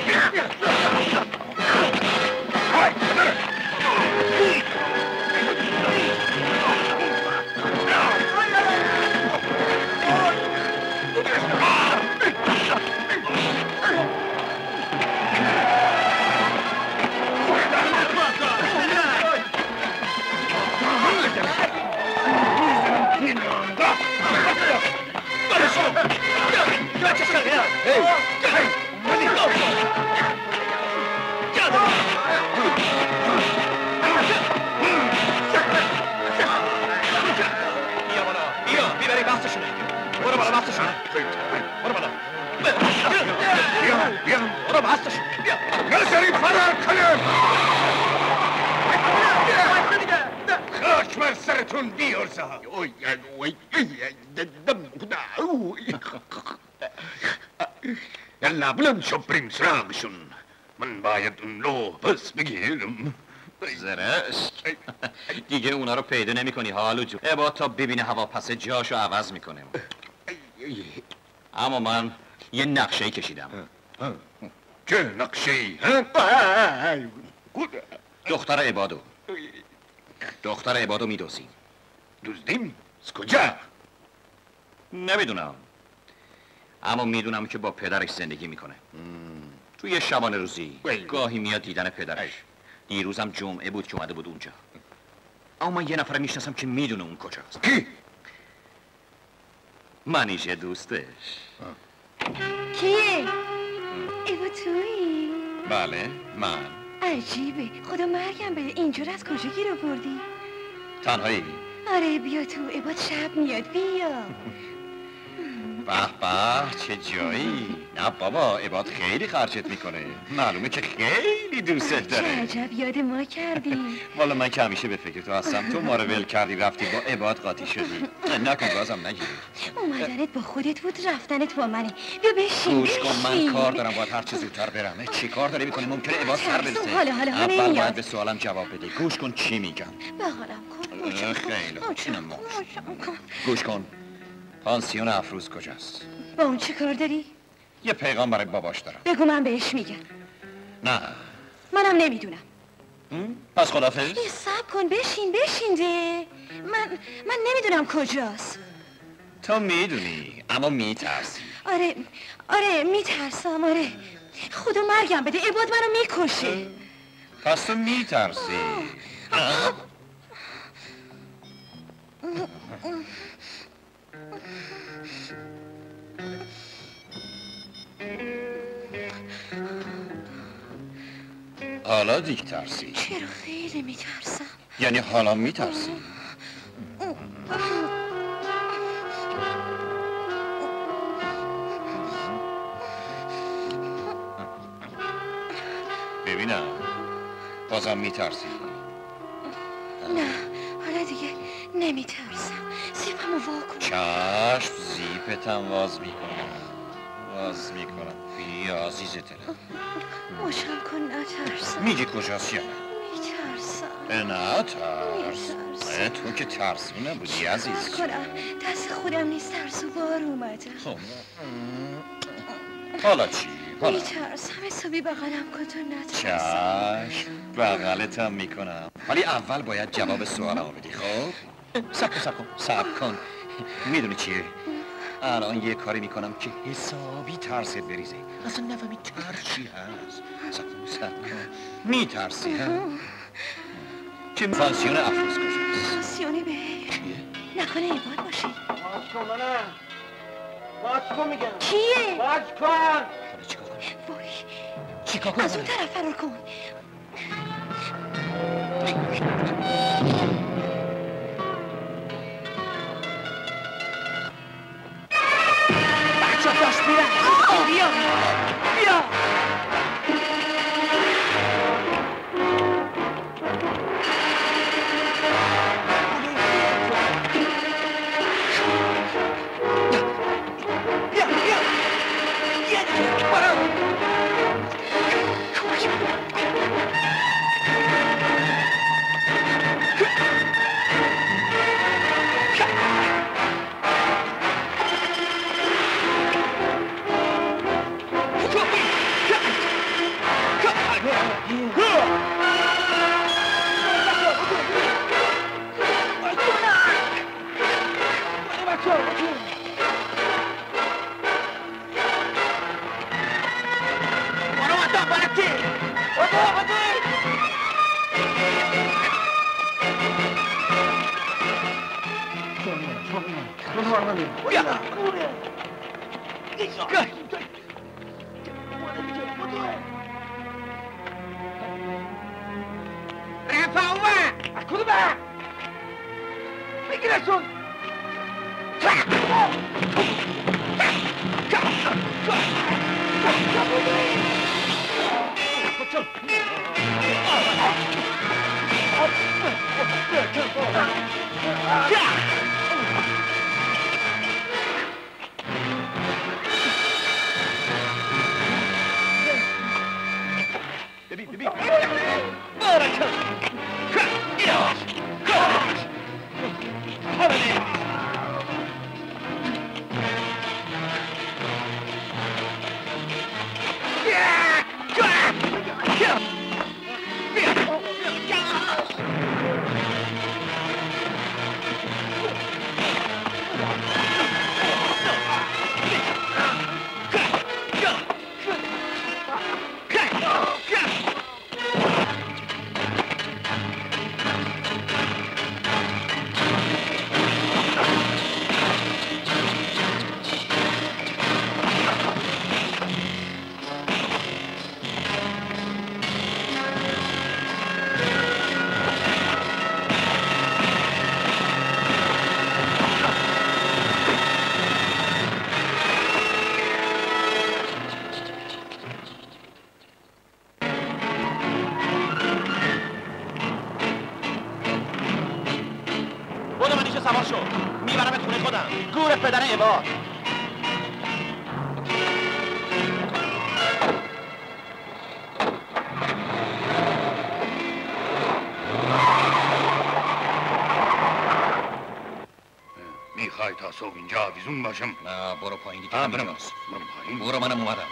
یلا بلند شو بریم سراغشون. من باید اون لوح پس بگیرم. زرشت دیگه اونا رو پیدا نمی کنی حالو جو. عباد تا ببینه هواپس جاشو عوض میکنه. اما من یه نقشه کشیدم. چه نقشه‌ای؟ دختر عبادو دختر عبادو میدوزیم. دزدیم؟ از کجا؟ نمیدونم اما میدونم که با پدرش زندگی میکنه. توی شبانه روزی گاهی میاد دیدن پدرش. دیروزم جمعه بود که اومده بود اونجا. اما من یه نفر میشناسم که میدونه اون کجاست. کی؟ منیشه دوستش. کیه؟ ایوا تویی؟ بله من. عجیبه خدا مرگم بده اینجور از کجا گیر آوردی؟ تنهایی؟ آره بیا تو عباد شب میاد بیا. به به چه جایی. نه بابا عباد خیلی خرجت میکنه. معلومه که خیلی دوستت داره. چه عجب یاد ما کردی. والا من که همیشه به فکر تو هستم. تو ما رو ول کردی رفتی با عباد قاطی شدی. نکن بازم نگیری. اومدنت با خودت بود رفتنت با منه. بیا بشین گوش کن من کار دارم باید هر چه زودتر برم. چی کار داری میکنی؟ ممکنه عباد سر برسه. حالا حالا اول نمیاد. باید به سوالم جواب بدی. گوش کن چی میگم. بغلم کن. خیلی خوب. گوش کن پانسیون افروز کجاست؟ با اون چه کار داری؟ یه پیغام برای باباش دارم. بگو من بهش میگم. نه منم نمیدونم. پس خدافظ. یه صبر کن بشین بشین ده. من من نمیدونم کجاست. تو میدونی اما میترسی. آره آره میترسم آره. خدا مرگم بده عباد منو میکشه. پس تو میترسی. حالا دیگه ترسی؟ چرا خیلی میترسم. یعنی حالا میترسی؟ ببینم بازم میترسی؟ نه حالا دیگه نمیترسم. زیپمو واکن. چشم زیپتم واز میکنم واز میکنم. بیا عزیز دلم مشکل کن نترسم. میگی کجاست یا نه؟ میترسم. نه ترس نه تو که ترسو نبودی عزیز کنم دست خودم نیست ترسوار اومدم. خب حالا چی؟ حالا میترسم حسابی بغلم کن تو نترسم. چشم بغلتم میکنم ولی اول باید جواب سوالمو بدی. خب سب کن سب کن سب کن میدونی چیه؟ الان یه کاری میکنم که حسابی ترست بریزه. اصلا نفهمی ترس چی هست. سب کن سب کن میترسی ها؟ که پانسیون افروز کجاست؟ پانسیونی به چیه؟ نکنه ایباد باشی. باز کن منم باز کن میگم. کیه؟ باز کن. حالا چیکار کنم؟ وای چیکار کنم؟ از اون طرف فرار کن. بچه داشت میرن. بیا بیا. رفع اومد. از کدومه؟ بگیرشون. ببین ببین بدو منیشه سوار شو میبرمت خونه خودم. گور پدر عباد. میخوای تا صبح اینجا آویزون باشم؟ نه برو پایین دیگه. برم برو برم پایین. برو منم اومدم.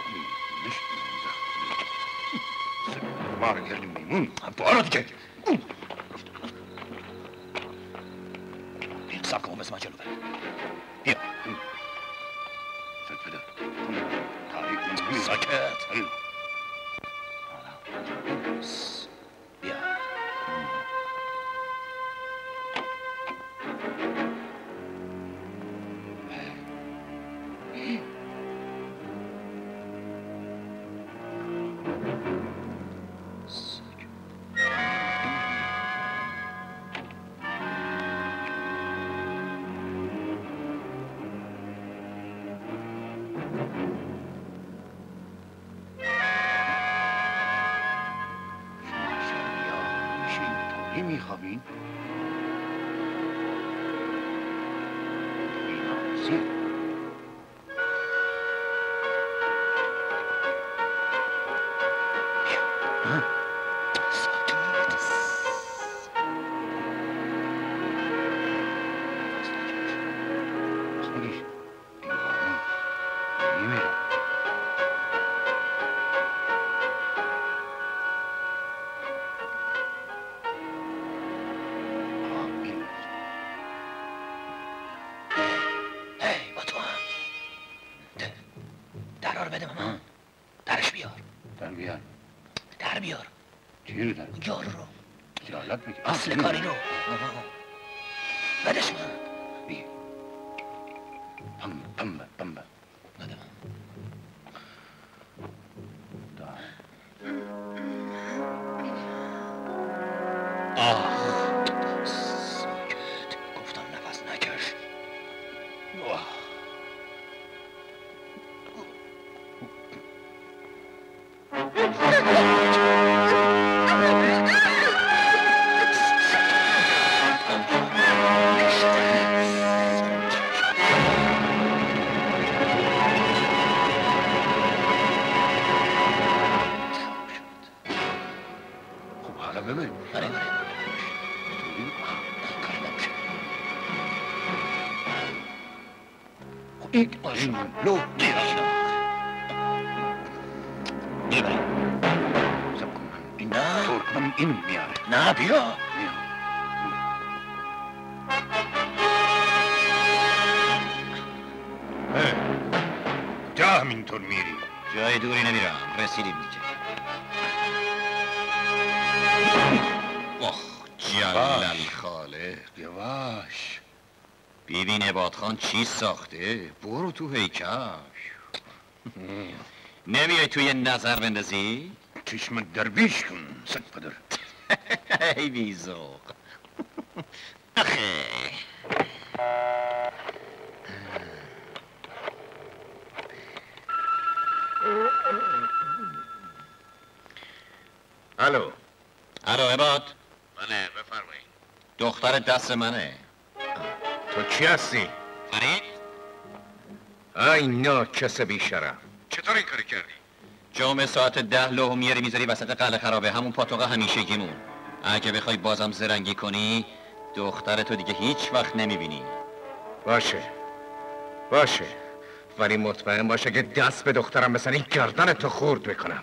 ما رو کردیم میمون. برو دیگه. سب کن بس من جلو برم. بیا سکت بده. تاریک ساکت. بیا کی میخوابین؟ اصل کاری رو بدش من بی پم پم پم بده آه ساکت گفتم نفس نکش این لو میبریم سب کن من نه ترکمن این میاره نه بیا کجا همینطور میری؟ جای دوری نمیرم رسیدیم دیگه اوه جلال خاله یواش ببین عبادخان چی ساخته برو تو هیکل نمیای توی نظر بندازی؟ چشم درویش کن سگ پدر ای بیزوق آخه الو الو عباد منه بفرمایید دختر دست منه تو کی هستی؟ فرید ای ناکس بیشرف چطور این کاری کردی؟ جمعه ساعت ده لوح میاری میذاری وسط قلعه خرابه همون پاتوقه همیشگیمون اگه بخوای بازم زرنگی کنی دخترتو دیگه هیچ وقت نمیبینی باشه باشه ولی مطمئن باشه که دست به دخترم بزنی گردن تو خورد میکنم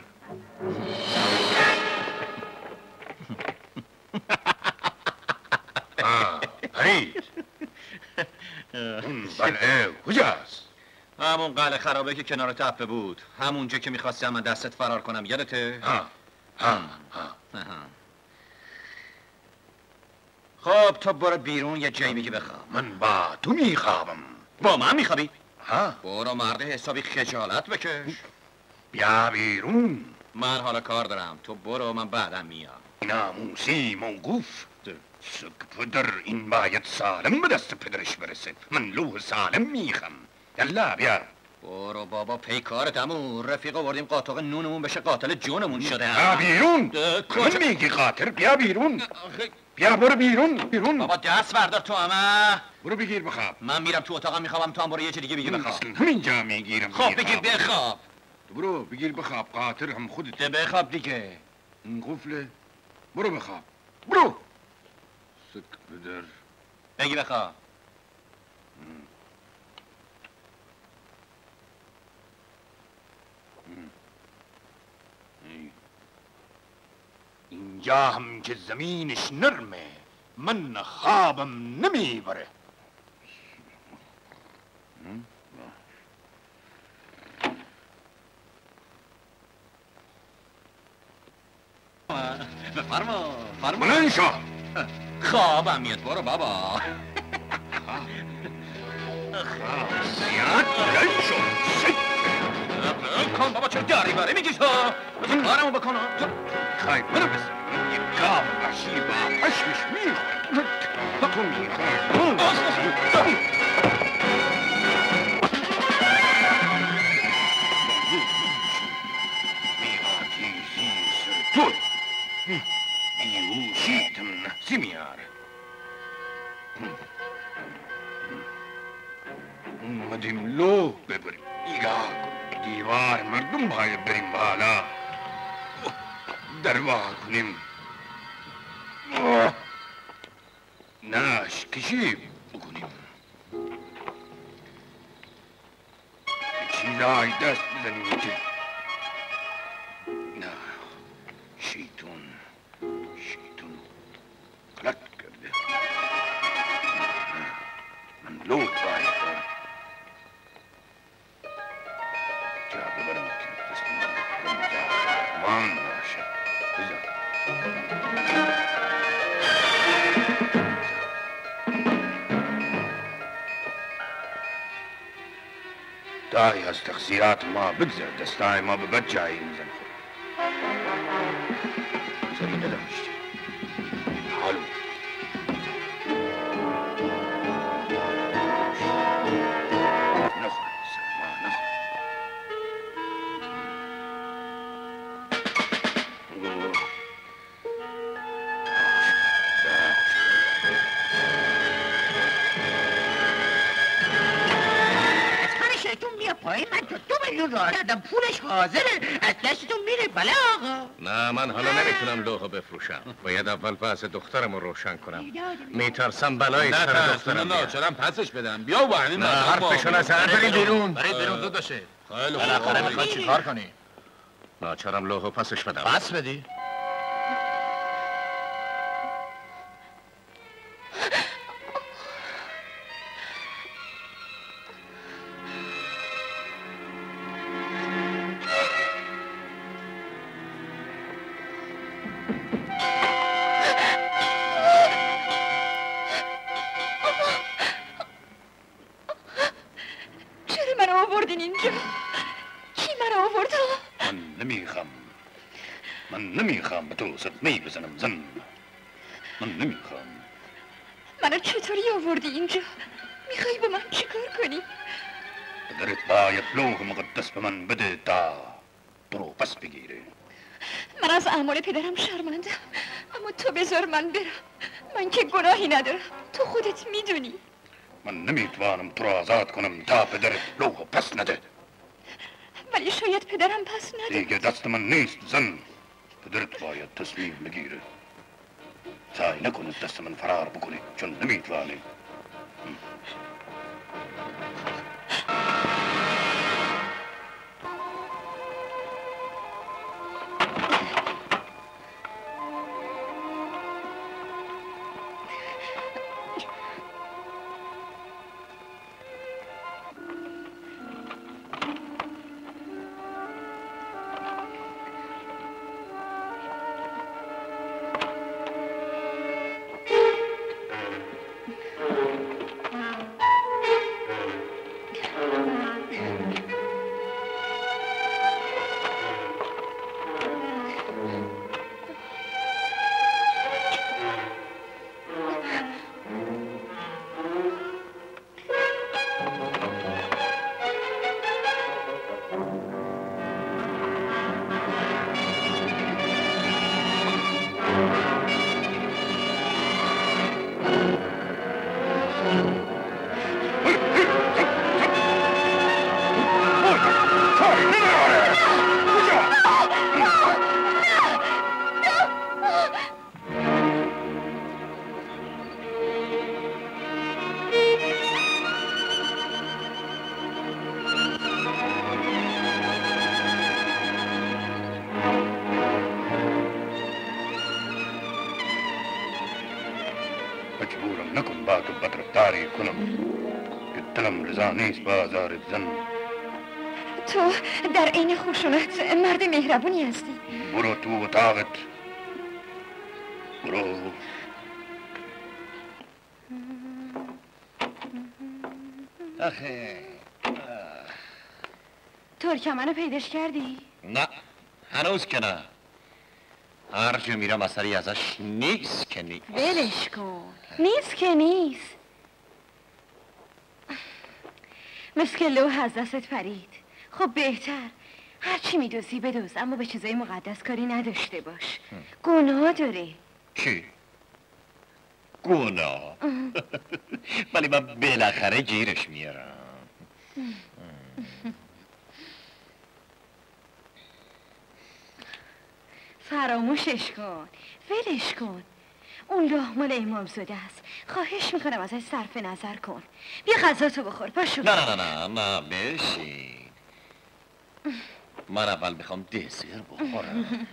آه فرید اون قلعه کجاست؟ همون قلعه خرابه که کنار تپه بود همونجا که میخواستی من دستت فرار کنم یادته؟ ها ها ها خب تو برو بیرون یه جایی بگی بخواب من با تو میخوابم با من میخوابی؟ ها برو مرد حسابی خجالت بکش بیا بیرون من حالا کار دارم تو برو من بعدم میام ناموسی موقوف سگ پدر این باید سالم به دست پدرش برسه من لوح سالم میخم یلا بیا برو بابا پی کارت عمو رفیق آوردیم قاطاق نونمون بشه قاتل جونمون شده بیا بیرون کجا من میگی قاطر بیا بیرون بیا برو بیرون بیرون بابا دست بردار تو همه برو بگیر بخواب من میرم تو اتاقم میخوابم تو هم برو یه چه دیگه بگی بخواب همینجا میگیرم خب بگیر بخواب برو بگیر بخواب قاطر هم خودت ده بخواب دیگه این قفله برو بخواب برو سک پدر بگی بخواب اینجا هم که زمینش نرمه من خوابم نمیبره بفرما فرما بلند شو خوابم میاد برو بابا زیاد بلند شو کن بابا چه داری باره میگی تو بزن کارمو بکنم خواهی برو بزن یک گام وحشی با پشمش میخواه تو میخواه میراتی زیر سر تو بیهوشیتم ببریم. نگاه کن دیوار مردم باید بریم بالا دروا کنیم. ناش کشی بکنیم. چیزای دست بزنیم که نه شیطون شیطون غلط کرده. من لوک باید جا ببرم که دست من من باشه. دایی از تقصیرات ما بگذر. دستای ما به بد جایی میزن خود سری نداشتی حالو نخور سر ما نخور. پای من تو دو میلیون راه دادم پولش حاضره از دستتون میره بله آقا. نه من حالا نمیتونم لوحو بفروشم. باید اول پس دخترم رو روشن کنم. میترسم بلایی سر دخترم بیاد. ناچارم پسش بدم. بیا و همین نه حرفشو نزن. بریم بیرون. برید بیرون زود باشه. خیلی خوب. بالاخره میخوای چیکار کنی؟ ناچارم لوحو پسش بدم. پس بدی؟ نمیخوام به تو صدمه بزنم زن. من نمیخوام. منو چطوری آوردی اینجا؟ میخوای با من چیکار کنی؟ پدرت باید لوح مقدس به من بده تا برو پس بگیره. من از اعمال پدرم شرمندم اما تو بذار من برم. من که گناهی ندارم. تو خودت میدونی. من نمیتوانم تو را آزاد کنم تا پدرت لوح پس نده. ولی شاید پدرم پس نده. دیگه دست من نیست زن. پدرت باید تصمیم بگیره. سعی نکنید دست من فرار بکنی چون نمیتوانی. مجبورم نکن با تو بدرفتاری کنم که دلم رضا نیست با آزار زن. تو در عین خشونت مرد مهربونی هستی. برو تو اتاقت. برو. آخه ترکمنو پیداش کردی؟ نه هنوز که نه. هر جا میرم اثری ازش نیست که نیست. ولش کن. نیست که نیست. مثل که لوح از دستت پرید. خب بهتر هرچی میدوزی بدوز اما به چیزای مقدس کاری نداشته باش. گناه داره. چی؟ گناه؟ ولی من بالاخره گیرش میارم. فراموشش کن، ولش کن. اون لاه مال امامزاده است. خواهش میکنم ازش صرف نظر کن. بیا غذاتو بخور، پاشو. نه نه نه نه نه بشین. من اول میخوام دسر بخورم.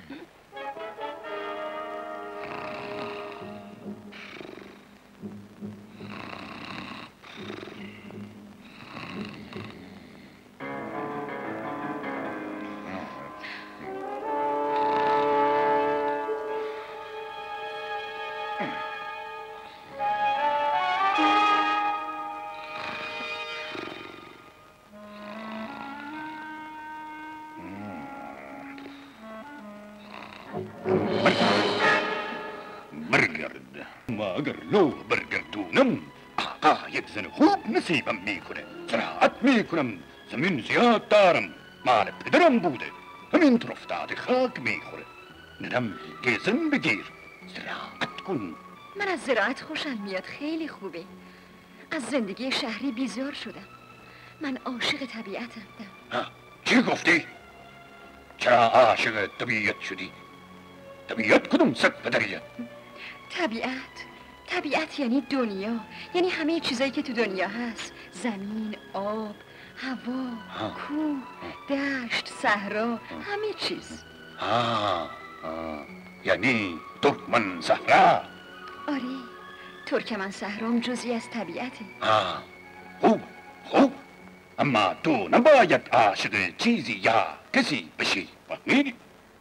برگرد ما اگر لوح برگردونم آقا یک زن خوب نصیبم میکنه. زراعت میکنم، زمین زیاد دارم، مال پدرم بوده، همینطور افتاده خاک میخوره. ندم که زن بگیر، زراعت کن. من از زراعت خوشم میاد، خیلی خوبه. از زندگی شهری بیزار شدم. من عاشق طبیعتم. ها چی گفتی؟ چرا عاشق طبیعت شدی؟ طبیعت کدوم صد پدریه؟ طبیعت طبیعت یعنی دنیا، یعنی همه چیزایی که تو دنیا هست. زمین، آب، هوا، کوه، دشت، صحرا، همه چیز. آه آه یعنی ترکمن صحرا؟ آره، ترکمن صحرام جزئی از طبیعته. آه خوب خوب، اما تو نباید عاشق چیزی یا کسی بشی، فهمیدی؟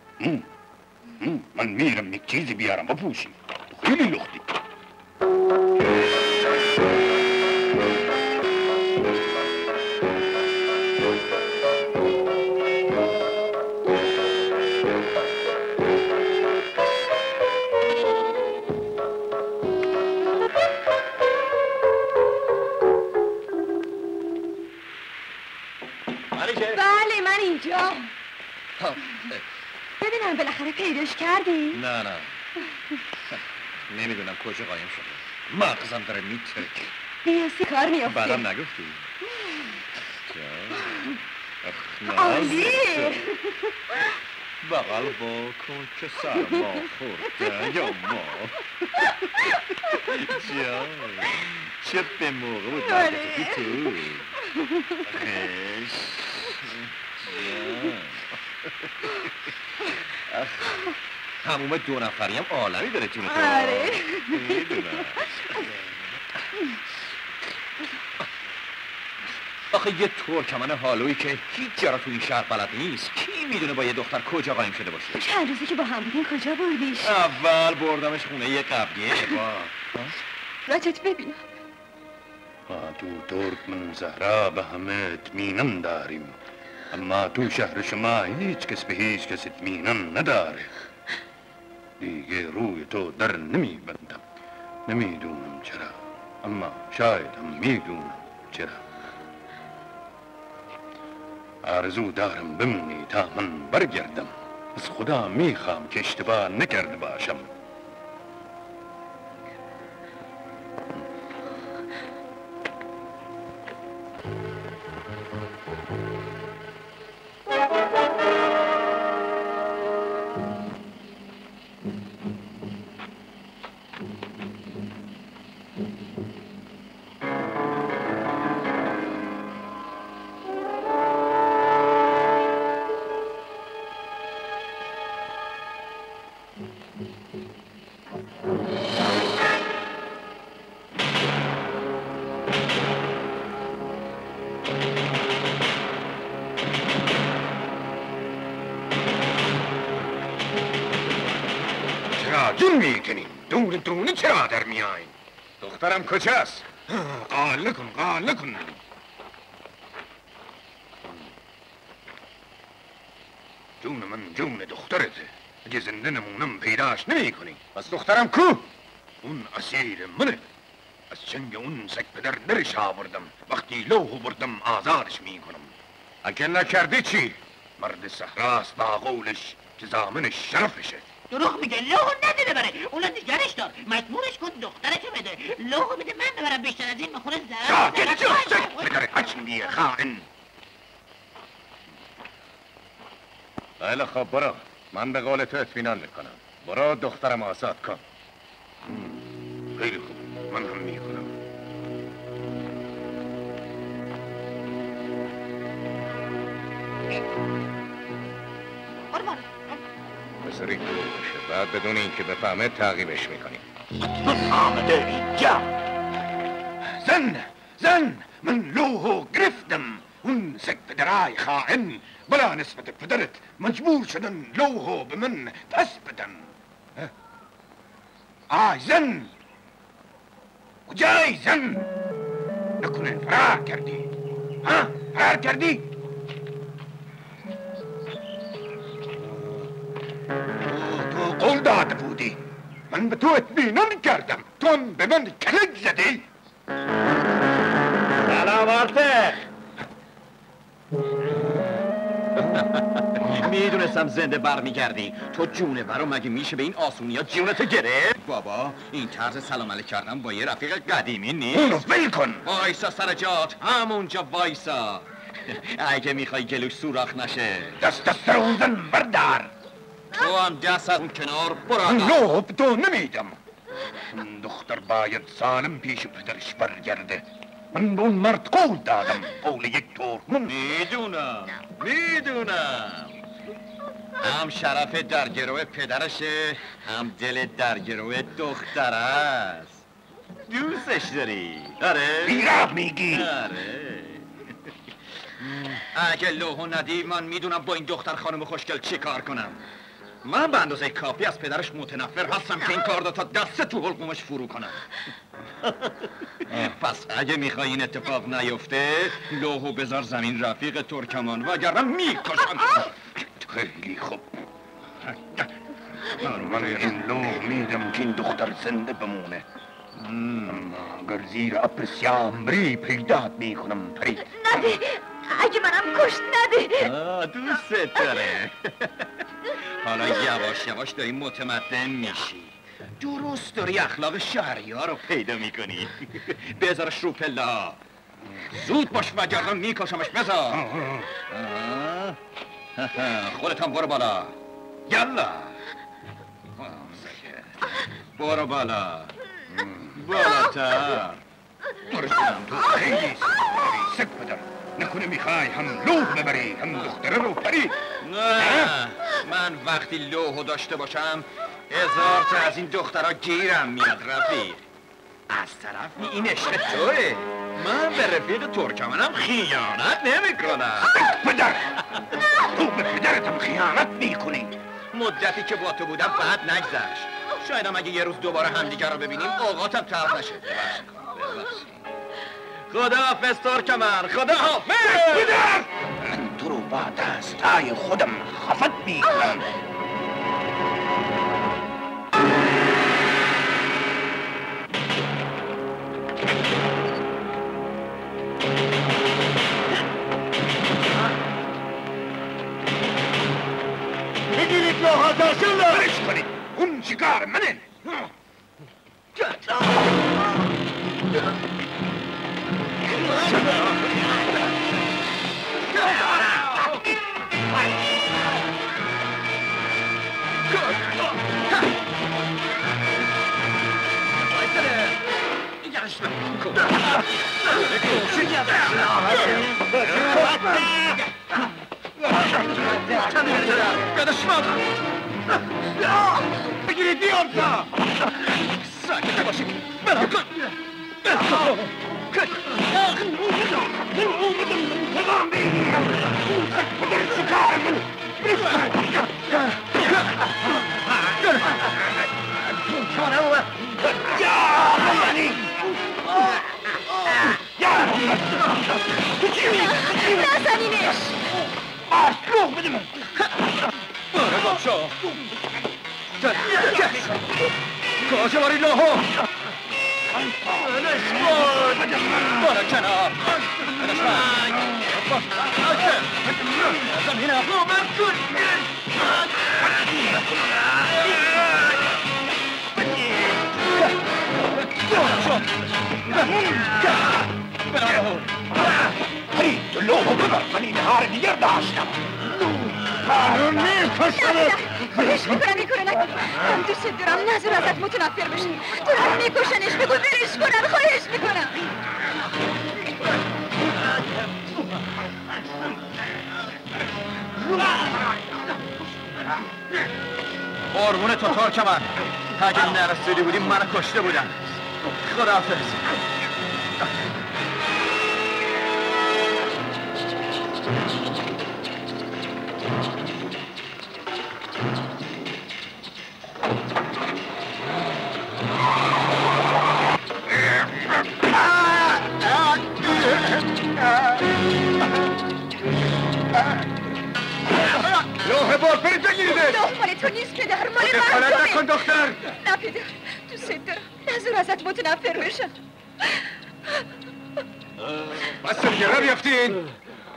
من میرم یک چیزی بیارم بپوشی، تو خیلی لختی. بله من اینجا. ببینم بالاخره پیداش کردی؟ نه نه نمیدونم کجا قایم شده، مغزم داره میترکه. نیاستی کار میافته. بعدم نگفتی؟ عالی. بغل با کن که سرما خورده یا ما. جای چه به موقع بود برگردی تو. خش هموم دو نفری هم عالمی داره جون تو. آره میدونم. آخه یه ترکمن حالویی که هیچ جا تو این شهر بلد نیست، کی میدونه با یه دختر کجا قایم شده باشه؟ چند روزی که با هم بودین کجا بردیش؟ اول بردمش خونه یه قبلیه با راجت ببینم. ما تو ترکمن زهرا به همه اطمینان داریم، اما تو شهر شما هیچ کس به هیچ کس اطمینان نداره. دیگه روی تو در نمیبندم. نمیدونم چرا، اما شاید هم میدونم چرا. آرزو دارم بمونی تا من برگردم. از خدا میخوام که اشتباه نکرده باشم. جون میکنین دونه دونه چرا در میاین؟ دخترم کجاست؟ قال نکن قال نکن. جون من جون دخترته، اگه زنده نمونم پیداش نمی کنی. پس دخترم کو؟ اون اسیر منه. از چنگ اون سگ پدر درش آوردم، وقتی لوحو بردم آزادش میکنم. اگه نکردی چی؟ مرد صحراست با قولش که زامن شرفشه. دروغ میگه، لوحو نداره بره، اونا نگرش دار، مجبورش کن دخترشو بده. لوحو بده من ببرم، بیشتر از این مخوره زهر. ساکت شو سگ پدر حچنگی خائن. خیلی خوب برو. من به قول تو اطمینان میکنم. برو دخترم آزاد کن. خیلی خوب، من هم میکنم. قربان بذاری دور بشه، بعد بدون اینکه بفهمه تعقیبش میکنی. آمده اینجا. زن زن من لوحو گرفتم. اون سگ پدرای خائن بلا نسبت پدرت مجبور شدن لوحو به من پس بدن. آی زن، کجای زن؟ نکنه فرار کردی؟ ها؟ فرار کردی؟ تو قول داده بودی، من به تو اطمینان کردم، تو هم به من کلک زدی. سلام آرتق. میدونستم زنده برمیگردی. تو جونه برا مگه میشه به این آسونی ها جونتو گرفت؟ بابا این طرز سلام علیک کردن با یه رفیق قدیمی نیست. اونو ول کن. وایسا سر جات، همونجا وایسا. اگه میخوای گلوش سوراخ نشه دست دست رو اون زن بردار. تو هم دست اون کنار برو. لوح به تو نمیدم. اون دختر باید سالم پیش پدرش برگرده. من به اون مرد قول دادم، قول یک ترکمن. میدونم میدونم هم شرف در گروه پدرشه، هم دل در گروه دختر است. دوستش داری؟ آره؟ بیراب میگی؟ آره. اگه لوحو ندی من میدونم با این دختر خانم خوشگل چی کار کنم. من به اندازه کافی از پدرش متنفر هستم که این کار دو تا دست تو حلقومش فرو کنم. پس اگه میخوای این اتفاق نیفته لوحو بذار زمین رفیق ترکمان وگرنه میکشم. خیلی خوب. من این لوح میدم که این دختر زنده بمونه. اما اگر زیر ابر سیام بری پیدات میکنم پری. نده، اگه منم کشت نده. آه دوست داره. حالا یواش یواش داری متمدن میشی. درست داری اخلاق شهری ها رو پیدا میکنی. بذارش رو پله. زود باش وگرنه میکشمش. بذار. خودت هم برو بالا. یلا برو بالا. بالاتر. برو تو خیلی سگ پدر. نکنه میخوای هم لوح ببری هم دختره رو پری. نه من وقتی لوحو داشته باشم هزار تا از این دخترها گیرم میاد رفیق. از طرف این عشق توه. من به رفیق ترکمنم خیانت نمی کنم. پدر تو به پدرتم خیانت میکنی. مدتی که با تو بودم بعد نگذشت. شایدم اگه یه روز دوباره همدیگر رو ببینیم اوقاتم تلخ نشه. خدا حافظ ترکمن. خدا حافظ. پدر من تو رو با دستای خودم خفت میکنم. بگیرید لوحا داشتن برش کنید. اون شکار منه. بگیرید بیارتا. ساکت باشید. بنا کن. بنا کن. من اومدم انتقام بگیرم. اون سگ پدر شکار من. یا بمانی. یا نزنینش. آش لوح بده من. باره بابشا. کاشه باری لوحو. بلش کن. باره کنار. بلش کن. زمین افلو من کن. هری تو لوحو ببر. من این هار دیگر داشتم. قانون میکشمت. خودش میکنم میکنه نکن. من دوست دارم نظر ازت متنفر بشن. دارم میکشنش، بگو برش کنن، خواهش میکنم. قربون تو ترکمن، اگه نرسیدی بودی منو کشته بودن. خداحافظ. لوح بار برید بگیریدش. لوح مال تو نیست پدر، مال دخالت مردمه. نکن دختر. نه پدر، دوست دارم نظر ازت متنفر بشن. بس دیگه را بیافتین.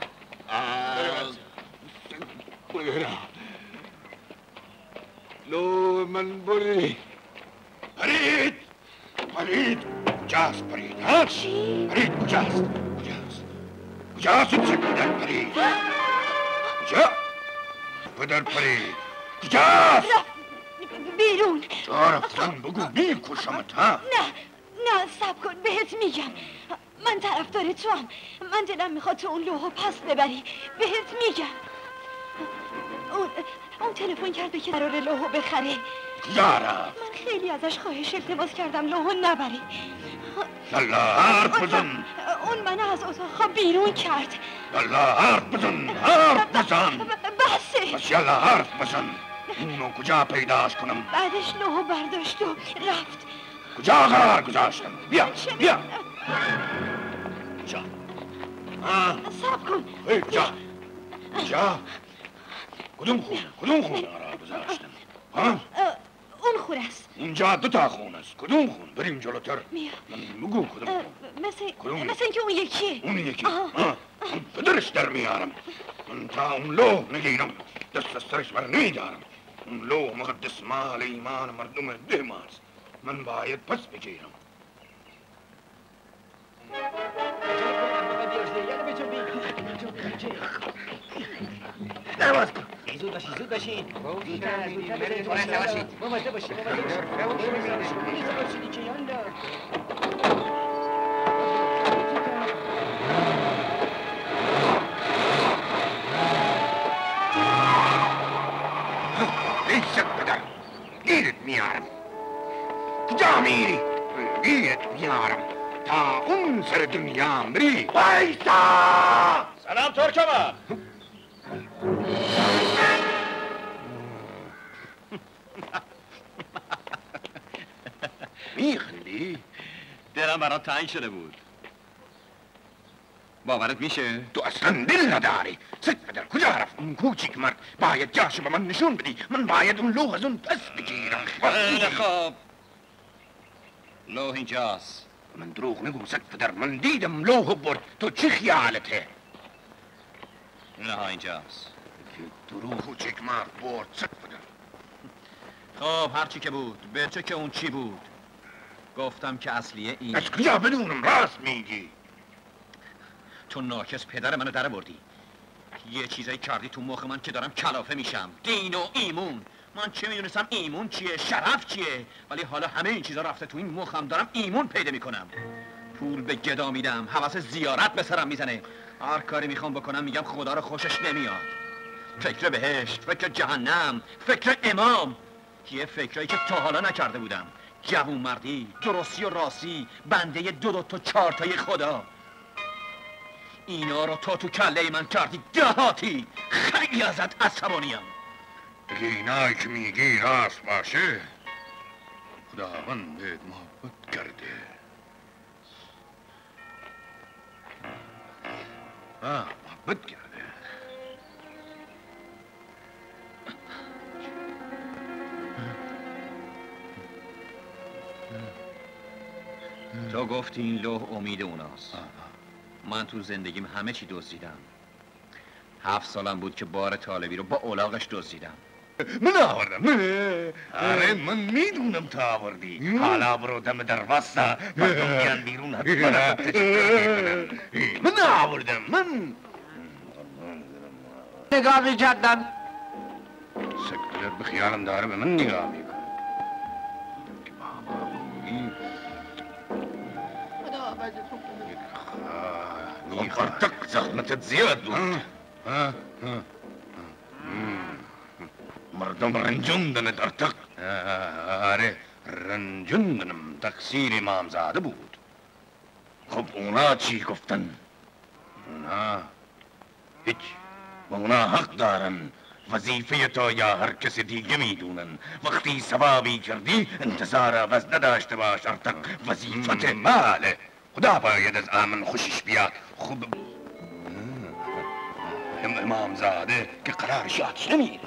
لو من بری. فرید فرید کجاست فرید ها؟ فرید کجاست کجاست کجاست اون پدر فرید کجا پدر فرید کجاست بیرون. جا رفتن بگو میکشمت ها. نه نه سب کن بهت میگم. من طرفدار تو هم. من دلم میخواد تو اون لوحو پس ببری. بهت میگم. اون اون تلفن کرد به که قراره لوحو بخره. کجا رفت؟ من خیلی ازش خواهش التماس کردم لوحو نبری. یالا حرف بزن. اون منو از اتاق بیرون کرد. یالا حرف بزن حرف بزن. بسه. بس یالا حرف بزن. اونو کجا پیداش کنم؟ بعدش لوحو برداشت و رفت. کجا قرار گذاشتم؟ بیا بیا کجا؟ سب کن. ای کجا؟ کجا؟ کدوم خونه؟ کدوم خونه قرار گذاشتم؟ ها؟ اون خونه است. اینجا دو تا خونه است. کدوم خونه؟ بریم جلوتر. بیا. من بگو کدوم خونه؟ مثل کدوم؟ مثل اینکه اون یکیه. اون یکی. ها؟ پدرش در میارم. من تا اون لوح نگیرم دست از سرش بر نمیدارم. اون لوح مقدس مال ایمان مردم ده ماست. من باید پس بگیرم. درواز کن. زود باشید زود باشید. زودتر زودتر بزنید تو رنده باشید. مواظب باشید مواظب باشید. لیست بدر گیرت میارم. کجا میری؟ گیرت میارم تا اون سر دنیا بری. بایستا. سلام ترکمن. میخندی؟ دلم برات تنگ شده بود. باورت میشه؟ تو اصلا دل نداری. سک پدر کجا رفت اون کوچیک مرد؟ باید جاشو به من نشون بدی. من باید اون لوح از اون پس بگیرم. خیلی خوب. لوح اینجاست. من دروغ نگو سک پدر. من دیدم لوح برد. تو چی خیالته؟ نه اینجاست. دروغ کوچیک مرد برد سک پدر. خب هرچی که بود. به چه که اون چی بود؟ گفتم که اصلیه این. از کجا بدونم راست میگی؟ تو ناکس پدر منو در بردی. یه چیزایی کردی تو مخ من که دارم کلافه میشم. دین و ایمون. من چه میدونستم ایمون چیه، شرف چیه، ولی حالا همه این چیزا رفته تو این مخم، دارم ایمون پیدا میکنم. پول به گدا میدم، حواس زیارت به سرم میزنه. هر کاری میخوام بکنم میگم خدا رو خوشش نمیاد. فکر بهشت، فکر جهنم، فکر امام. یه فکرایی که تا حالا نکرده بودم. جوون مردی، درستی و راستی، بنده دو دو تا چهار تای خدا. اینا رو تو تو کله من کردی دهاتی. خیلی ازت عصبانیم. اگه اینایی که میگی راست باشه خداوند بهت محبت کرده. آه محبت کرده. تو گفتی این لوح امید اوناست. من تو زندگیم همه چی دزدیدم. هفت سالم بود که بار طالبی رو با اولاغش دزدیدم. من آوردم. آره من میدونم تا آوردی. حالا برو دم در واسه مردم بیان بیرون حتما من آوردم. من نگاه میکردن سکتر به خیالم داره به من نگاه میکنه که بابا این خدا عوضتون کنه. میخواد ارتق زحمتت زیاد بود. مردم رنجوندنت ارتق. آره رنجوندنم تقصیر امامزاده بود. خب اونا چی گفتن؟ اونا هیچ. و اونا حق دارن وظیفه تو یا هر کس دیگه میدونن. وقتی ثوابی کردی انتظار عوض نداشته باش ارتق. وظیفت بله خدا باید از امن خوشش بیاد. خوب ام امامزاده که قرارش یادش نمیره.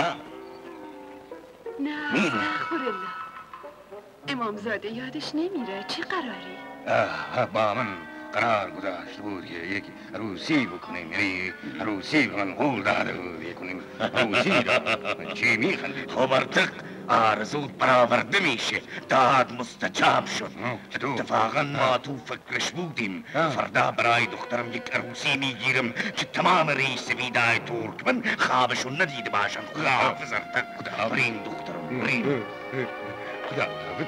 نه میره. استغفرالله. امامزاده یادش نمیره. چه قراری؟ آه با من قرار گذاشته بود که یک عروسی بکنیم، یعنی عروسی به من قول داده بود کنیم عروسی را. چی میخندید؟ خب ارتق آرزود برآورده میشه. داد مستجاب شد. چطور؟ اتفاقا ما تو فکرش بودیم. فردا برای دخترم یک عروسی میگیرم که تمام ریس ویدای ترکمن خوابشون ندیده باشن. خداحافظ ارتق. بریم دخترم بریم. خدا حافظ.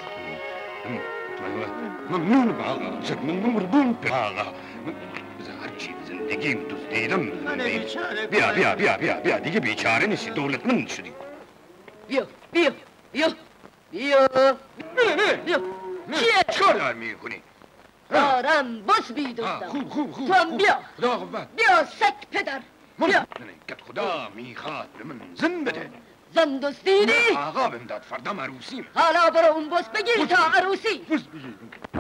ممنون آقا، چه ممنون به آقا. هر چی به زندگیم دزدیدم. بیا بیا بیا بیا بیا دیگه بیچاره نیستی، دولتمند شدی. بیا بیا بیا بیا بیا چیه؟ چیکار دار میکنی؟ دارم بس بیدوستم. خوب خوب خوب. تو هم بیا خدا قوت. بیا سگ پدر بیا. که خدا میخواد به من زن بده. زن دزدیدی؟ آقا بهم داد فردا عروسیم. حالا برو اون بس بگیر تا عروسی. بس بگیر.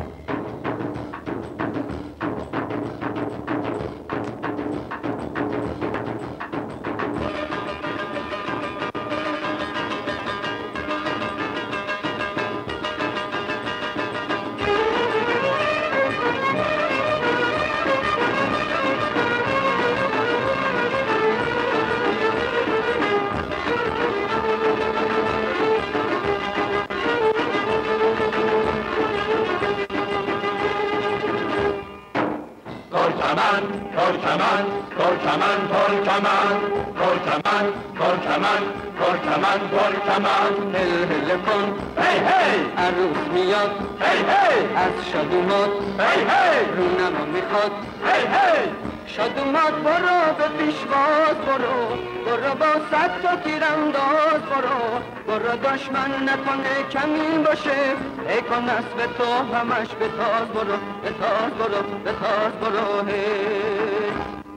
ترکمن ترکمن ترکمن ترکمن ترکمن ترکمن ترکمن هل هل کن هی هی عروس میاد هی هی از شادومات هی هی رونما میخواد هی هی شادومات برو به پیشواز برو برو با صد تا تیرانداز برو برو دشمن نکنه کمین باشه ای کن اسب تو همش به تاز برو به تاز برو به تاز برو هی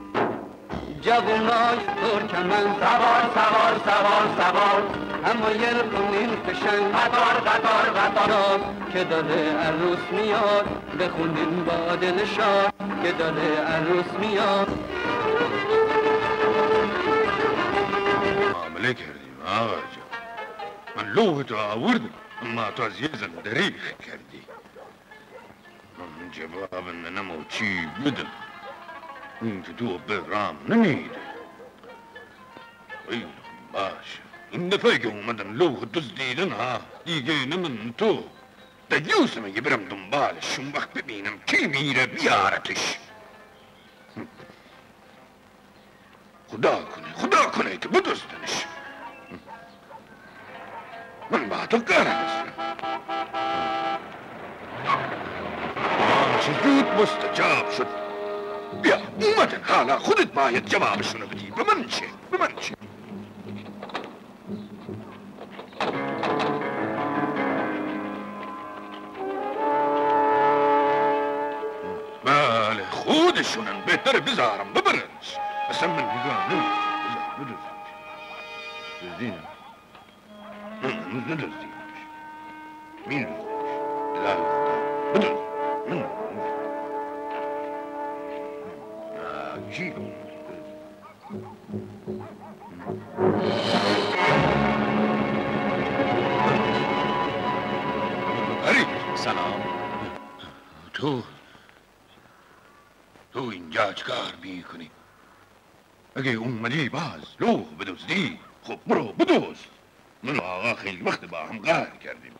جوونای ترکمن سوار سوار سوار سوار همایل کنین فشنگ قطار قطار قطار که داره عروس میاد بخونین با دل شاد که داره عروس میاد معامله کردیم آقا جان. من لوح تو آوردم اما تو از یه زن دریغ کردی. من جواب ننمو چی بدم این که تو به رام نمیده. خیلی باشه این دفعه که اومدن لوح دزدیدن ها دیگه نه من تو دیوسم اگه برم دنبالش اون وقت ببینم کی میره بیارتش. خدا کنه خدا کنه که بدزدنش. من با تو کار هستم. آنچه زود مستجاب شد. بیا اومدن حالا خودت باید جوابشونو بدی. به من چه؟ به من چه؟ بله خودشونن بهتره بذارم ببرنش. اصلا من نگاه نمی بذار بدوزنش. دزدینم من ندزدیمش. مین دزدیمش الهی خدا بدوز من چی؟ فرید سلام. تو تو اینجا چکار میکنی؟ اگه اومدی باز لوح بدزدی خب برو بدوز. من و آقا خیلی وقت با هم قهر کردیم.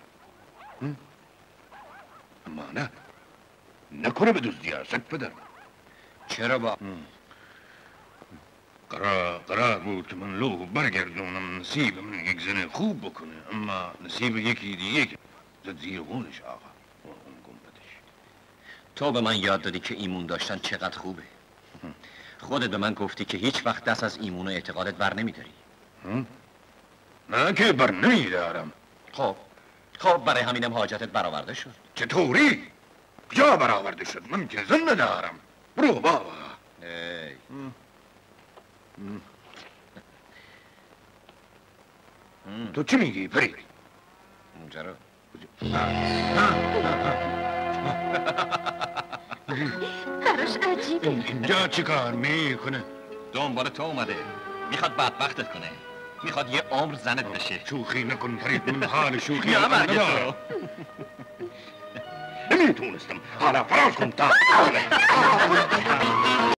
اما نه نکنه بدزدی سگ پدر. چرا با قرار قرار بود که من لوح برگردونم نصیب من یک زن خوب بکنه، اما نصیب یکی دیگه که زد زیر خونش آقا. اون گنبدش. تو به من یاد دادی که ایمون داشتن چقدر خوبه. خودت به من گفتی که هیچ وقت دست از ایمون و اعتقادت بر نمیداری. من که بر نمیدارم. خب خب برای همینم حاجتت برآورده شد. چطوری؟ کجا برآورده شد؟ من که زن ندارم. برو بابا. ای. تو چی میگی پری؟ اونجا رو براش عجیبه. اینجا چی کار میکنه؟ دنبال تو اومده، میخواد بدبختت کنه، میخواد یه عمر زنت بشه. شوخی نکن فرید، من حال شوخی نه نکن برگه تو. نمیتونستم، حالا فراز کن تا